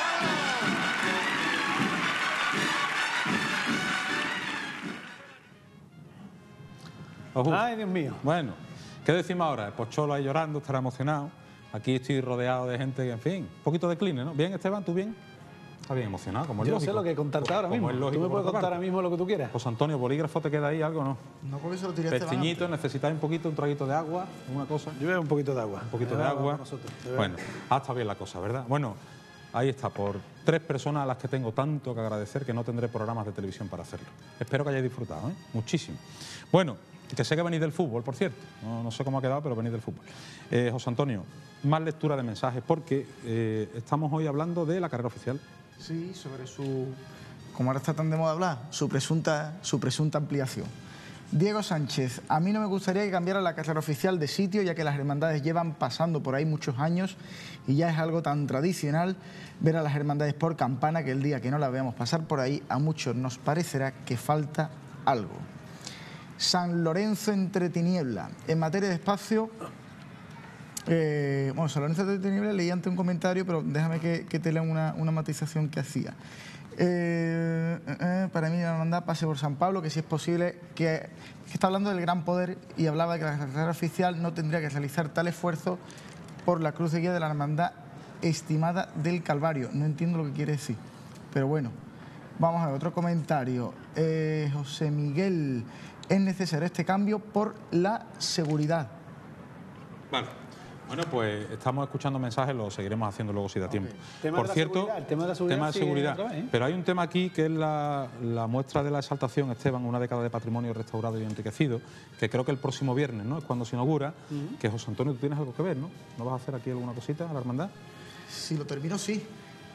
Ojú. Ay, Dios mío. Bueno, ¿qué decimos ahora? El Pocholo ahí llorando, estará emocionado. Aquí estoy rodeado de gente que, en fin, un poquito de cline, ¿no? Bien, Esteban, ¿tú bien? Está bien emocionado, como es Yo no lógico. sé lo que contarte ahora Como mismo. es lógico, Tú me por puedes otra contar parte. ahora mismo lo que tú quieras. José Antonio, bolígrafo, ¿te queda ahí algo o no? No, porque se lo tiré a Esteban Pestiñito, antes. necesitáis un poquito, un traguito de agua, una cosa. Yo veo un poquito de agua. Un poquito de Eh, agua. nosotros, de verdad. Bueno, ah, está bien la cosa, ¿verdad? Bueno, ahí está, por tres personas a las que tengo tanto que agradecer que no tendré programas de televisión para hacerlo. Espero que hayáis disfrutado, ¿eh? Muchísimo. Bueno, que sé que venís del fútbol, por cierto. No, no sé cómo ha quedado, pero venís del fútbol. Eh, José Antonio, más lectura de mensajes, porque eh, estamos hoy hablando de la carrera oficial. Sí, sobre su, como ahora está tan de moda hablar, su presunta, su presunta ampliación. Diego Sánchez, a mí no me gustaría que cambiara la carrera oficial de sitio, ya que las hermandades llevan pasando por ahí muchos años y ya es algo tan tradicional ver a las hermandades por campana que el día que no las veamos pasar por ahí a muchos nos parecerá que falta algo. San Lorenzo entre tiniebla. En materia de espacio, eh, bueno, San Lorenzo entre tiniebla leí antes un comentario, pero déjame que, que te lea una, una matización que hacía. Eh, eh, para mí la hermandad pase por San Pablo, que si es posible, que, que está hablando del gran poder y hablaba de que la carrera oficial no tendría que realizar tal esfuerzo por la cruz de guía de la hermandad estimada del Calvario. No entiendo lo que quiere decir, pero bueno. Vamos a ver otro comentario. Eh, José Miguel, es necesario este cambio por la seguridad. Vale. Bueno, pues estamos escuchando mensajes, lo seguiremos haciendo luego si da tiempo. Tema Por de la cierto, seguridad, el tema de la seguridad tema de sigue seguridad. otra vez, ¿eh? Pero hay un tema aquí que es la, la muestra de la exaltación, Esteban, una década de patrimonio restaurado y enriquecido, que creo que el próximo viernes, ¿no?, es cuando se inaugura, uh-huh. que José Antonio, tú tienes algo que ver, ¿no? ¿No vas a hacer aquí alguna cosita a la hermandad? Si lo termino, sí.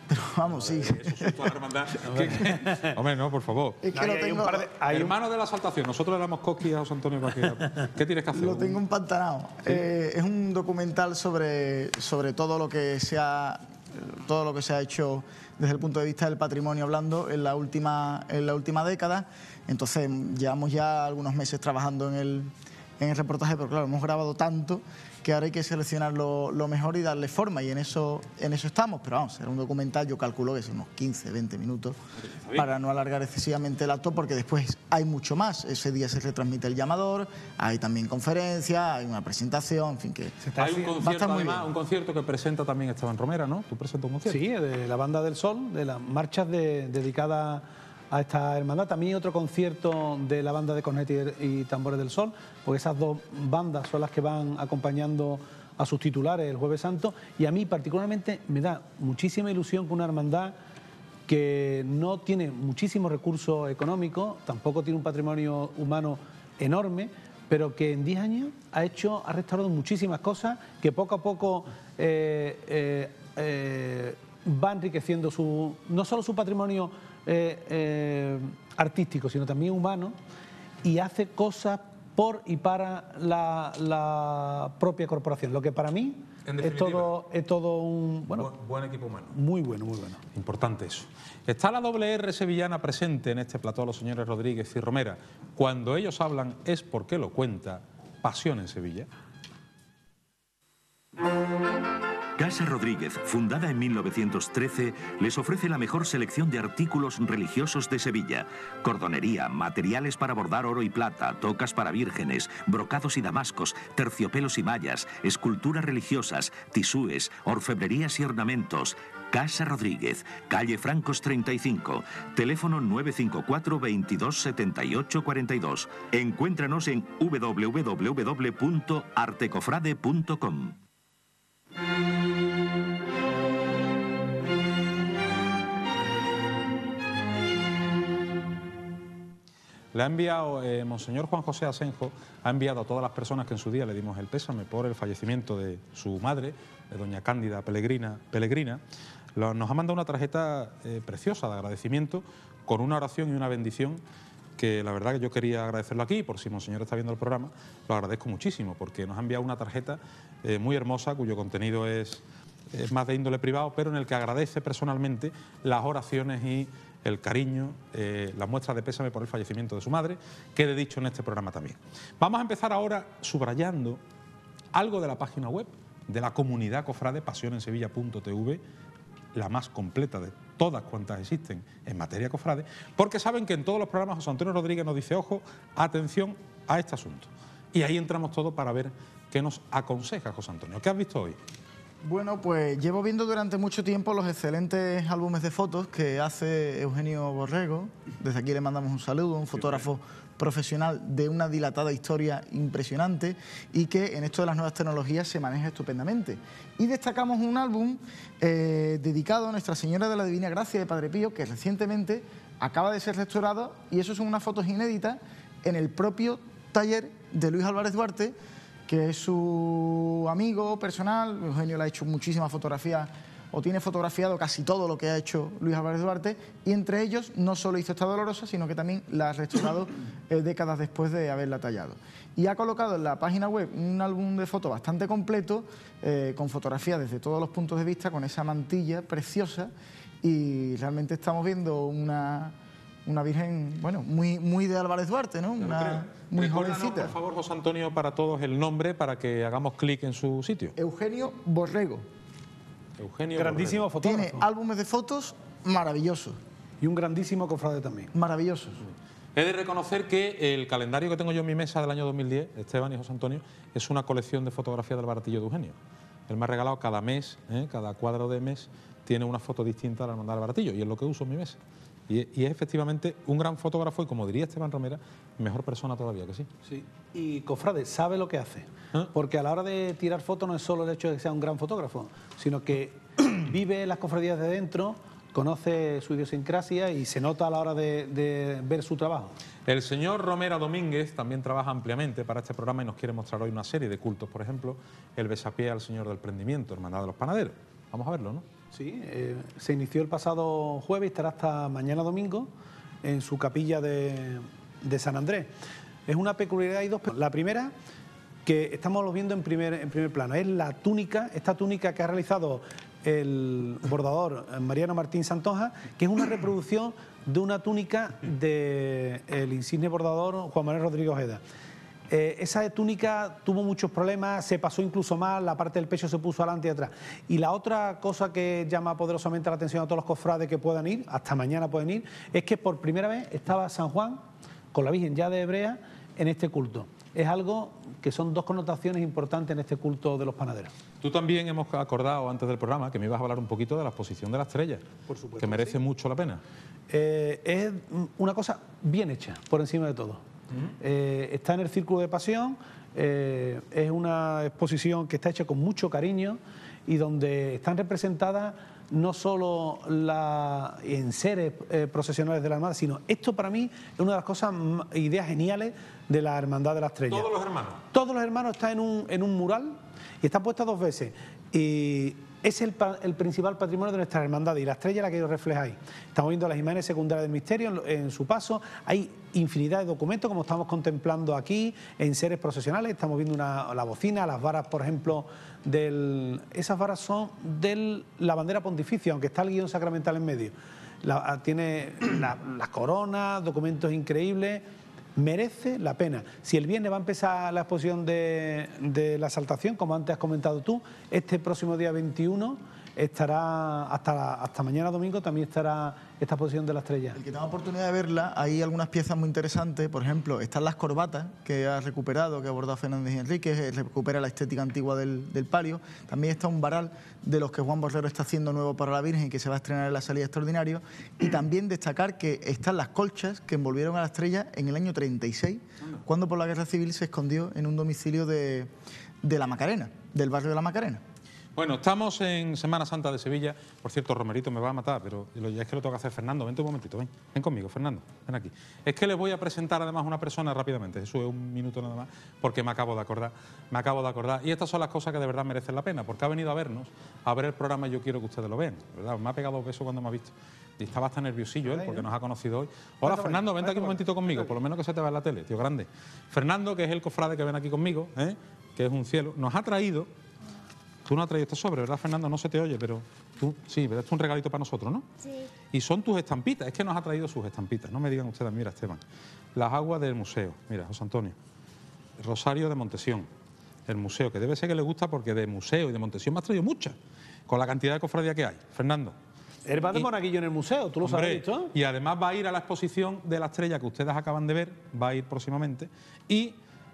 Pero vamos, sí. Eso es toda la hermandad. Que- Hombre, no, por favor. Es que lo Hay un tengo, par de- hay un- Hermano de la exaltación, nosotros le damos cosquillas a José Antonio para que- ¿Qué tienes que hacer? lo tengo empantanado. Eh, es un documental sobre, sobre todo lo que se ha todo lo que se ha hecho desde el punto de vista del patrimonio hablando en la última en la última década. Entonces llevamos ya algunos meses trabajando en el en el reportaje, pero claro, hemos grabado tanto que ahora hay que seleccionar lo, lo mejor y darle forma, y en eso en eso estamos. Pero vamos, era un documental, yo calculo que son unos quince, veinte minutos, para no alargar excesivamente el acto, porque después hay mucho más. Ese día se retransmite el llamador, hay también conferencia, hay una presentación, en fin, que Hay un va a concierto, estar muy además, bien. un concierto que presenta también Esteban Romera, ¿no? Tú presentas un concierto. Sí, de la Banda del Sol, de las marchas de- dedicadas a esta hermandad. También otro concierto de la Banda de Cornetas y Tambores del Sol, porque esas dos bandas son las que van acompañando a sus titulares el Jueves Santo. Y a mí particularmente me da muchísima ilusión que una hermandad que no tiene muchísimos recursos económicos, tampoco tiene un patrimonio humano enorme, pero que en diez años ha hecho, ha restaurado muchísimas cosas, que poco a poco eh, eh, eh, va enriqueciendo su, no solo su patrimonio eh, eh, artístico, sino también humano, y hace cosas por y para la, la propia corporación, lo que para mí En es definitiva, todo, es todo un... Bueno, buen, buen equipo humano. muy bueno, muy bueno. Importante eso. Está la doble R sevillana presente en este plató, los señores Rodríguez y Romera. Cuando ellos hablan es porque lo cuenta Pasión en Sevilla. Casa Rodríguez, fundada en mil novecientos trece, les ofrece la mejor selección de artículos religiosos de Sevilla. Cordonería, materiales para bordar oro y plata, tocas para vírgenes, brocados y damascos, terciopelos y mallas, esculturas religiosas, tisúes, orfebrerías y ornamentos. Casa Rodríguez, calle Francos treinta y cinco, teléfono nueve cinco cuatro, veintidós, setenta y ocho, cuarenta y dos. Encuéntranos en w w w punto artecofrade punto com. Le ha enviado, eh, Monseñor Juan José Asenjo, ha enviado a todas las personas que en su día le dimos el pésame por el fallecimiento de su madre, de doña Cándida Pellegrina, Pellegrina lo, nos ha mandado una tarjeta eh, preciosa de agradecimiento con una oración y una bendición que la verdad que yo quería agradecerlo aquí, por si Monseñor está viendo el programa, lo agradezco muchísimo, porque nos ha enviado una tarjeta eh, muy hermosa, cuyo contenido es, es más de índole privado, pero en el que agradece personalmente las oraciones y el cariño, eh, la muestra de pésame por el fallecimiento de su madre, que he dicho en este programa también. Vamos a empezar ahora subrayando algo de la página web de la comunidad cofrade, pasionensevilla punto t v, la más completa de todas cuantas existen en materia cofrade, porque saben que en todos los programas José Antonio Rodríguez nos dice, ojo, atención a este asunto. Y ahí entramos todos para ver qué nos aconseja José Antonio. ¿Qué has visto hoy? Bueno, pues llevo viendo durante mucho tiempo los excelentes álbumes de fotos que hace Eugenio Borrego. Desde aquí le mandamos un saludo, un fotógrafo profesional de una dilatada historia impresionante y que en esto de las nuevas tecnologías se maneja estupendamente. Y destacamos un álbum eh, dedicado a Nuestra Señora de la Divina Gracia de Padre Pío, que recientemente acaba de ser restaurado, y eso son unas fotos inéditas en el propio taller de Luis Álvarez Duarte, que es su amigo personal. Eugenio le ha hecho muchísimas fotografías, o tiene fotografiado casi todo lo que ha hecho Luis Álvarez Duarte, y entre ellos no solo hizo esta Dolorosa, sino que también la ha restaurado eh, décadas después de haberla tallado. Y ha colocado en la página web un álbum de fotos bastante completo, eh, con fotografías desde todos los puntos de vista, con esa mantilla preciosa, y realmente estamos viendo una... una virgen, bueno, muy, muy de Álvarez Duarte, ¿no? Una muy Recuérdanos, jovencita. por favor, José Antonio, para todos el nombre, para que hagamos clic en su sitio. Eugenio Borrego. Eugenio Grandísimo Borrego. fotógrafo. Tiene álbumes de fotos maravillosos, Y un grandísimo cofrade también. maravillosos. He de reconocer que el calendario que tengo yo en mi mesa del año dos mil diez, Esteban y José Antonio, es una colección de fotografías del baratillo de Eugenio. Él me ha regalado cada mes, ¿eh? cada cuadro de mes, tiene una foto distinta a la hermandad del baratillo, y es lo que uso en mi mesa. Y, y es efectivamente un gran fotógrafo y, como diría Esteban Romera, mejor persona todavía, que sí. Sí. Y cofrade sabe lo que hace, ¿Ah? porque a la hora de tirar fotos no es solo el hecho de que sea un gran fotógrafo, sino que vive las cofradías de dentro, conoce su idiosincrasia y se nota a la hora de, de ver su trabajo. El señor Romera Domínguez también trabaja ampliamente para este programa y nos quiere mostrar hoy una serie de cultos, por ejemplo, el besapié al Señor del Prendimiento, Hermandad de los Panaderos. Vamos a verlo, ¿no? Sí, eh, se inició el pasado jueves y estará hasta mañana domingo en su capilla de, de San Andrés. Es una peculiaridad, hay dos. La primera, que estamos viendo en primer, en primer plano, es la túnica, esta túnica que ha realizado el bordador Mariano Martín Santonja, que es una reproducción de una túnica del insigne bordador Juan Manuel Rodríguez Ojeda. Eh, esa túnica tuvo muchos problemas, se pasó incluso mal, la parte del pecho se puso adelante y atrás. Y la otra cosa que llama poderosamente la atención a todos los cofrades que puedan ir, hasta mañana pueden ir, es que por primera vez estaba San Juan con la Virgen ya de Hebrea en este culto. Es algo que son dos connotaciones importantes en este culto de los panaderos. Tú también hemos acordado antes del programa que me ibas a hablar un poquito de la exposición de la estrella, por supuesto, que merece sí. mucho la pena. Eh, es una cosa bien hecha, por encima de todo. Uh-huh. eh, está en el Círculo de Pasión, eh, es una exposición que está hecha con mucho cariño y donde están representadas no solo la enseres eh, procesionales de la Armada, sino esto para mí es una de las cosas, ideas geniales de la Hermandad de la Estrella. ¿Todos los hermanos? Todos los hermanos están en un, en un mural y está puesta dos veces. Y es el, el principal patrimonio de nuestra hermandad y la estrella la que ellos reflejáis. Estamos viendo las imágenes secundarias del misterio en, en su paso. Hay infinidad de documentos, como estamos contemplando aquí, en seres procesionales. Estamos viendo una, la bocina, las varas, por ejemplo, del, esas varas son de la bandera pontificia, aunque está el guión sacramental en medio. La, tiene las la coronas, documentos increíbles. Merece la pena. Si el viernes va a empezar la exposición de, de la exaltación, como antes has comentado tú, este próximo día veintiuno estará, hasta, hasta mañana domingo también estará esta exposición de la estrella. El que tenga oportunidad de verla, hay algunas piezas muy interesantes, por ejemplo, están las corbatas que ha recuperado, que ha abordado Fernández y Enrique, recupera la estética antigua del, del palio. También está un varal de los que Juan Borrero está haciendo nuevo para la Virgen, que se va a estrenar en la salida extraordinario. Y también destacar que están las colchas que envolvieron a la estrella en el año treinta y seis, cuando por la Guerra Civil se escondió en un domicilio de, de La Macarena, del barrio de La Macarena. Bueno, estamos en Semana Santa de Sevilla. Por cierto, Romerito me va a matar, pero es que lo tengo que hacer. Fernando, vente un momentito, ven. Ven conmigo, Fernando, ven aquí. Es que les voy a presentar además una persona rápidamente. Eso es un minuto nada más, porque me acabo de acordar. Me acabo de acordar. Y estas son las cosas que de verdad merecen la pena, porque ha venido a vernos, a ver el programa y yo quiero que ustedes lo vean. ¿Verdad? Me ha pegado dos besos cuando me ha visto. Y estaba hasta nerviosillo él, porque nos ha conocido hoy. Hola, Fernando, vente aquí un momentito conmigo, por lo menos que se te vea en la tele, tío grande. Fernando, que es el cofrade que ven aquí conmigo, ¿eh? Que es un cielo, nos ha traído... Tú no has traído este sobre, ¿verdad, Fernando? No se te oye, pero tú sí, ¿verdad? Esto es un regalito para nosotros, ¿no? Sí. Y son tus estampitas, es que nos ha traído sus estampitas. No me digan ustedes, mira, Esteban, las aguas del museo, mira, José Antonio, el Rosario de Montesión, el museo, que debe ser que le gusta porque de museo y de Montesión me has traído muchas, con la cantidad de cofradía que hay. Fernando. Él va de monaguillo en el museo, tú lo Hombre, sabes, ¿no? Y además va a ir a la exposición de la estrella que ustedes acaban de ver, va a ir próximamente, y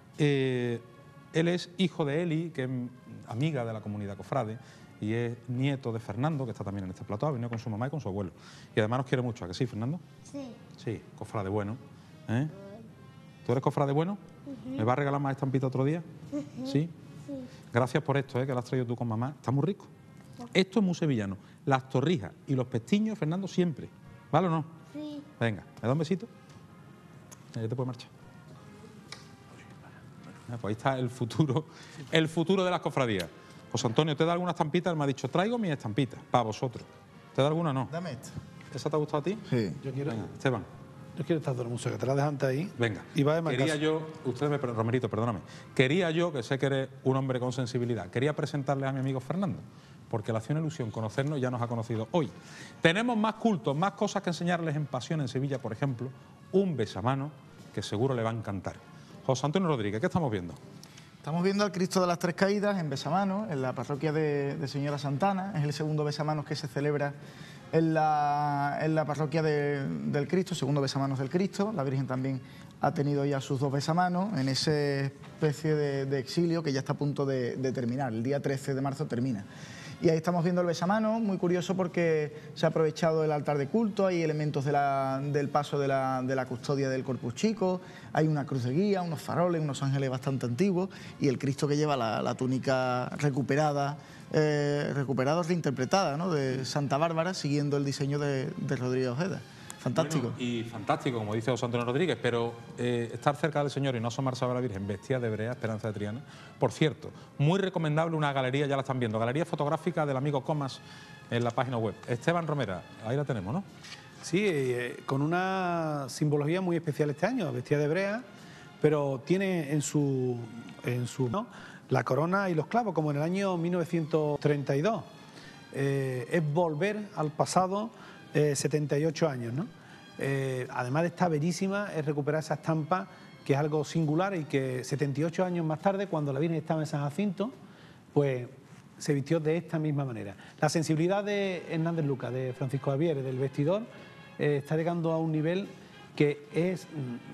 eh, él es hijo de Eli, que es amiga de la comunidad cofrade, y es nieto de Fernando, que está también en este plató, ha venido con su mamá y con su abuelo. Y además nos quiere mucho, ¿a que sí, Fernando? Sí. Sí, cofrade bueno. ¿Eh? ¿Tú eres cofrade bueno? Uh-huh. ¿Me vas a regalar más estampita otro día? Uh-huh. ¿Sí? Sí. Gracias por esto, ¿eh? Que lo has traído tú con mamá. Está muy rico. Esto es muy sevillano. Las torrijas y los pestiños, Fernando, siempre. ¿Vale o no? Sí. Venga, ¿me da un besito? Ya te puedes marchar. Ah, pues ahí está el futuro, el futuro de las cofradías. José Antonio, ¿te da alguna estampita? Él me ha dicho, traigo mis estampitas, para vosotros. ¿Te da alguna o no? Dame esta. ¿Esa te ha gustado a ti? Sí. Yo quiero, Venga, Esteban. yo quiero estar del museo, que te la dejan ahí. Venga. Y va de Quería marcazo. yo, ustedes me, Romerito, perdóname. Quería yo, que sé que eres un hombre con sensibilidad, quería presentarles a mi amigo Fernando, porque le hacía una ilusión conocernos y ya nos ha conocido hoy. Tenemos más cultos, más cosas que enseñarles en Pasión en Sevilla, por ejemplo, un besamano que seguro le va a encantar. José Antonio Rodríguez, ¿qué estamos viendo? Estamos viendo al Cristo de las Tres Caídas en Besamanos, en la parroquia de, de Señora Santana. Es el segundo Besamanos que se celebra en la, en la parroquia de, del Cristo, segundo Besamanos del Cristo. La Virgen también ha tenido ya sus dos besamanos en esa especie de, de exilio que ya está a punto de, de terminar. El día trece de marzo termina. Y ahí estamos viendo el besamano, muy curioso porque se ha aprovechado el altar de culto, hay elementos de la, del paso de la, de la custodia del Corpus Chico, hay una cruz de guía, unos faroles, unos ángeles bastante antiguos y el Cristo que lleva la, la túnica recuperada, eh, recuperada, reinterpretada, ¿no?, de Santa Bárbara, siguiendo el diseño de, de Rodríguez Ojeda. Fantástico. Bueno, y fantástico, como dice José Antonio Rodríguez, pero eh, estar cerca del Señor y no asomarse a ver a la Virgen vestida de brea, Esperanza de Triana. Por cierto, muy recomendable una galería, ya la están viendo, galería fotográfica del amigo Comas en la página web. Esteban Romera, ahí la tenemos, ¿no? Sí, eh, con una simbología muy especial este año, vestida de brea, pero tiene en su, en su ¿no? la corona y los clavos, como en el año mil novecientos treinta y dos. Eh, es volver al pasado eh, setenta y ocho años, ¿no? Eh, además de estar bellísima, es recuperar esa estampa, que es algo singular y que setenta y ocho años más tarde, cuando la Virgen estaba en San Jacinto, pues se vistió de esta misma manera. La sensibilidad de Hernández Lucas, de Francisco Javier, del vestidor, eh, está llegando a un nivel que es...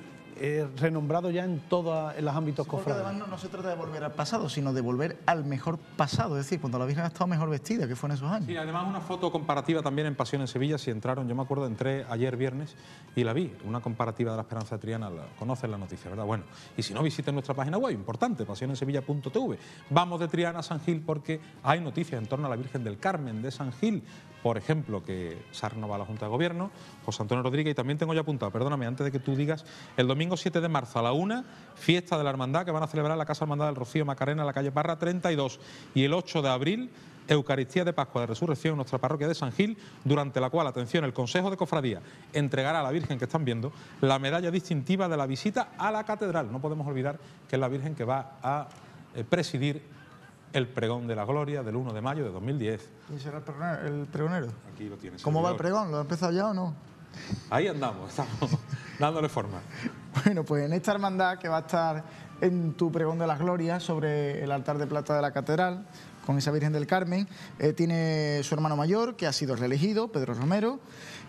Eh, renombrado ya en todos los ámbitos sí, porque cofrades. además no, no se trata de volver al pasado, sino de volver al mejor pasado, es decir, cuando la Virgen ha estado mejor vestida, que fue en esos años. Sí, además una foto comparativa también en Pasión en Sevilla, si entraron, yo me acuerdo, entré ayer viernes y la vi, una comparativa de la Esperanza de Triana, la, conocen la noticia, ¿verdad? Bueno, y si no, visiten nuestra página web, importante, pasión en sevilla punto t v. Vamos de Triana a San Gil porque hay noticias en torno a la Virgen del Carmen de San Gil, por ejemplo, que se ha renovado la Junta de Gobierno, José Antonio Rodríguez, y también tengo ya apuntado, perdóname, antes de que tú digas, el domingo siete de marzo a la una, fiesta de la Hermandad que van a celebrar en la Casa Hermandad del Rocío Macarena, en la calle Parra treinta y dos, y el ocho de abril, Eucaristía de Pascua de Resurrección en nuestra parroquia de San Gil, durante la cual, atención, el Consejo de Cofradía entregará a la Virgen que están viendo la medalla distintiva de la visita a la catedral. No podemos olvidar que es la Virgen que va a eh, presidir el pregón de la gloria del uno de mayo de dos mil diez. ¿Y será el pregonero? El pregonero? Aquí lo tienes. ¿Cómo va el pregón? ¿Lo ha empezado ya o no? Ahí andamos, estamos dándole forma. Bueno, pues en esta hermandad que va a estar en tu pregón de las glorias sobre el altar de plata de la catedral, con esa Virgen del Carmen, eh, tiene su hermano mayor, que ha sido reelegido, Pedro Romero,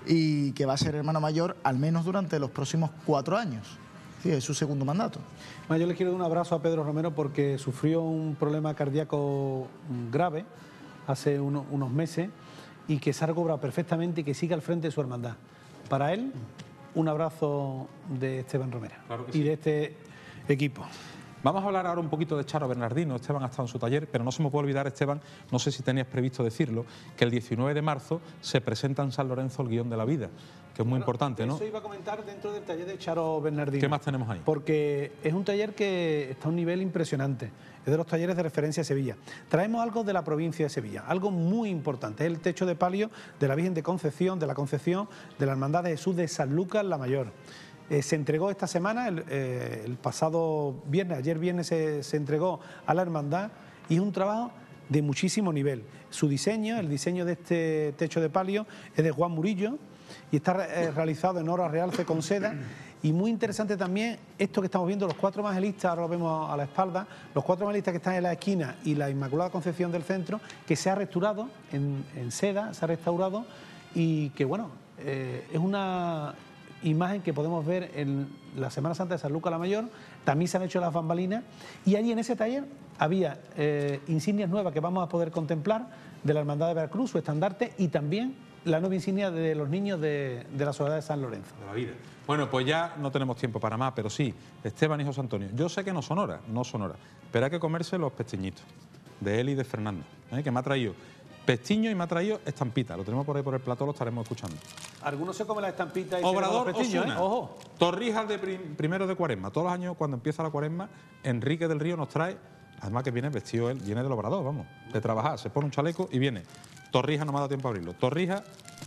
y que va a ser hermano mayor al menos durante los próximos cuatro años. Sí, es su segundo mandato. Bueno, yo le quiero dar un abrazo a Pedro Romero porque sufrió un problema cardíaco grave hace uno, unos meses y que se ha recobrado perfectamente y que sigue al frente de su hermandad. Para él, un abrazo de Esteban Romero claro que y sí. de este equipo. Vamos a hablar ahora un poquito de Charo Bernardino. Esteban ha estado en su taller, pero no se me puede olvidar, Esteban, no sé si tenías previsto decirlo, que el diecinueve de marzo se presenta en San Lorenzo el guión de la vida, que es muy bueno, importante, ¿no? Eso iba a comentar dentro del taller de Charo Bernardino. ¿Qué más tenemos ahí? Porque es un taller que está a un nivel impresionante. Es de los talleres de referencia de Sevilla. Traemos algo de la provincia de Sevilla, algo muy importante. Es el techo de palio de la Virgen de Concepción, de la Concepción, de la Hermandad de Jesús de San Lucas la Mayor. Eh, se entregó esta semana, el, eh, el pasado viernes, ayer viernes se, se entregó a la Hermandad y es un trabajo de muchísimo nivel. Su diseño, el diseño de este techo de palio es de Juan Murillo y está eh, realizado en oro a realce con seda. Y muy interesante también esto que estamos viendo, los cuatro evangelistas, ahora lo vemos a la espalda, los cuatro evangelistas que están en la esquina y la Inmaculada Concepción del centro, que se ha restaurado en, en seda, se ha restaurado y que bueno, eh, es una imagen que podemos ver en la Semana Santa de San Lucas la Mayor. También se han hecho las bambalinas y allí en ese taller había eh, insignias nuevas que vamos a poder contemplar de la Hermandad de Veracruz, su estandarte, y también la nueva insignia de los niños de, de la Soledad de San Lorenzo. De la vida. Bueno, pues ya no tenemos tiempo para más, pero sí, Esteban y José Antonio, yo sé que no son horas, no son horas, pero hay que comerse los pestiñitos de él y de Fernando, ¿eh? Que me ha traído pestiño y me ha traído estampita. Lo tenemos por ahí por el plató, lo estaremos escuchando. Algunos se comen la estampita y Obrador se pestiños, Osuna, ¿eh? Ojo. Torrijas de prim primero de Cuaresma. Todos los años cuando empieza la Cuaresma, Enrique del Río nos trae, además que viene vestido él, viene del Obrador, vamos, de trabajar, se pone un chaleco y viene. Torrija, no me ha dado tiempo a abrirlo. Torrija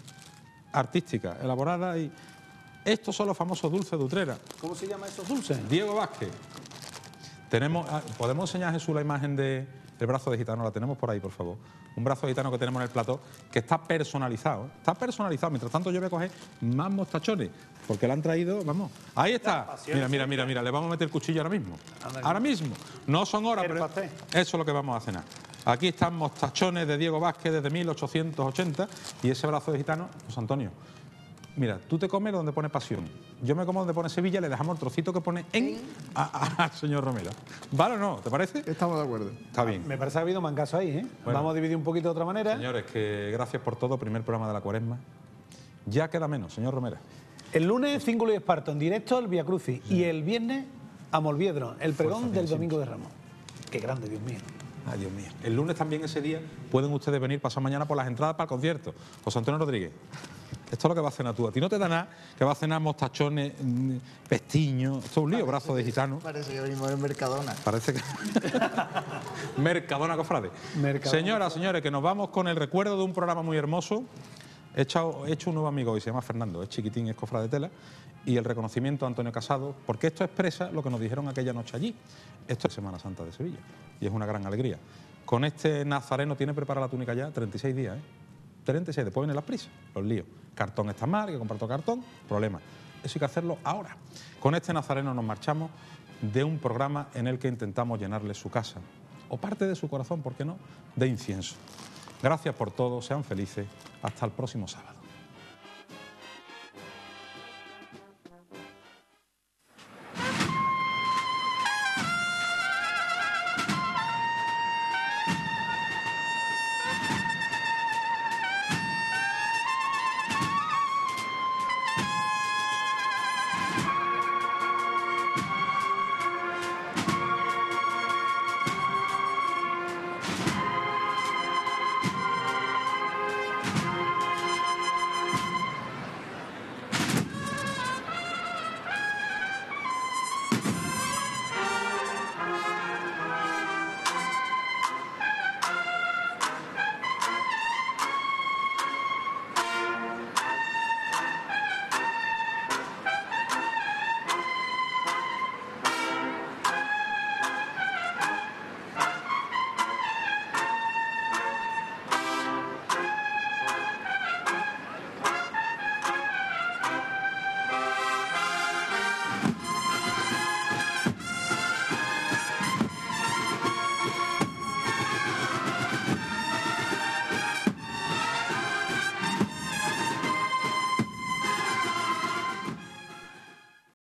artística, elaborada y... Estos son los famosos dulces de Utrera. ¿Cómo se llaman esos dulces? Diego Vázquez. Tenemos, ¿podemos enseñar a Jesús la imagen de, del brazo de gitano? La tenemos por ahí, por favor. Un brazo de gitano que tenemos en el plató, que está personalizado. ¿eh? Está personalizado. Mientras tanto yo voy a coger más mostachones, porque le han traído, vamos. Ahí está. Mira, mira, mira, mira. Le vamos a meter el cuchillo ahora mismo. Ahora mismo. No son horas, pero eso es lo que vamos a cenar. Aquí están mostachones de Diego Vázquez desde mil ochocientos ochenta y ese brazo de gitano, José Antonio. Mira, tú te comes donde pone pasión. Yo me como donde pone Sevilla, le dejamos el trocito que pone en al señor Romero. ¿Vale o no? ¿Te parece? Estamos de acuerdo. Está bien. Me parece que ha habido mangazo ahí, ¿eh? Bueno, vamos a dividir un poquito de otra manera. Señores, que gracias por todo. Primer programa de la Cuaresma. Ya queda menos, señor Romero. El lunes, Cíngulo y Esparto en directo, el Via Crucis. Sí. Y el viernes, a Molviedro, el pregón del Domingo de Ramos. Qué grande, Dios mío. Ay, Dios mío. El lunes también ese día pueden ustedes venir pasado mañana por las entradas para el concierto. José Antonio Rodríguez. Esto es lo que va a cenar tú. A ti no te da nada que va a cenar mostachones, mm, pestiños. Esto es un lío, brazo de gitano. Parece que venimos en Mercadona. Parece que... Mercadona, cofrade. Mercadona. Señoras, señores, que nos vamos con el recuerdo de un programa muy hermoso. He hecho, he hecho un nuevo amigo hoy, se llama Fernando, es chiquitín, es cofrade de tela. Y el reconocimiento a Antonio Casado, porque esto expresa lo que nos dijeron aquella noche allí. Esto es Semana Santa de Sevilla y es una gran alegría. Con este nazareno tiene preparada la túnica ya treinta y seis días, ¿eh? treinta y seis, después vienen las prisas, los líos. Cartón está mal, que comparto cartón, problema. Eso hay que hacerlo ahora. Con este nazareno nos marchamos de un programa en el que intentamos llenarle su casa, o parte de su corazón, ¿por qué no?, de incienso. Gracias por todo, sean felices, hasta el próximo sábado.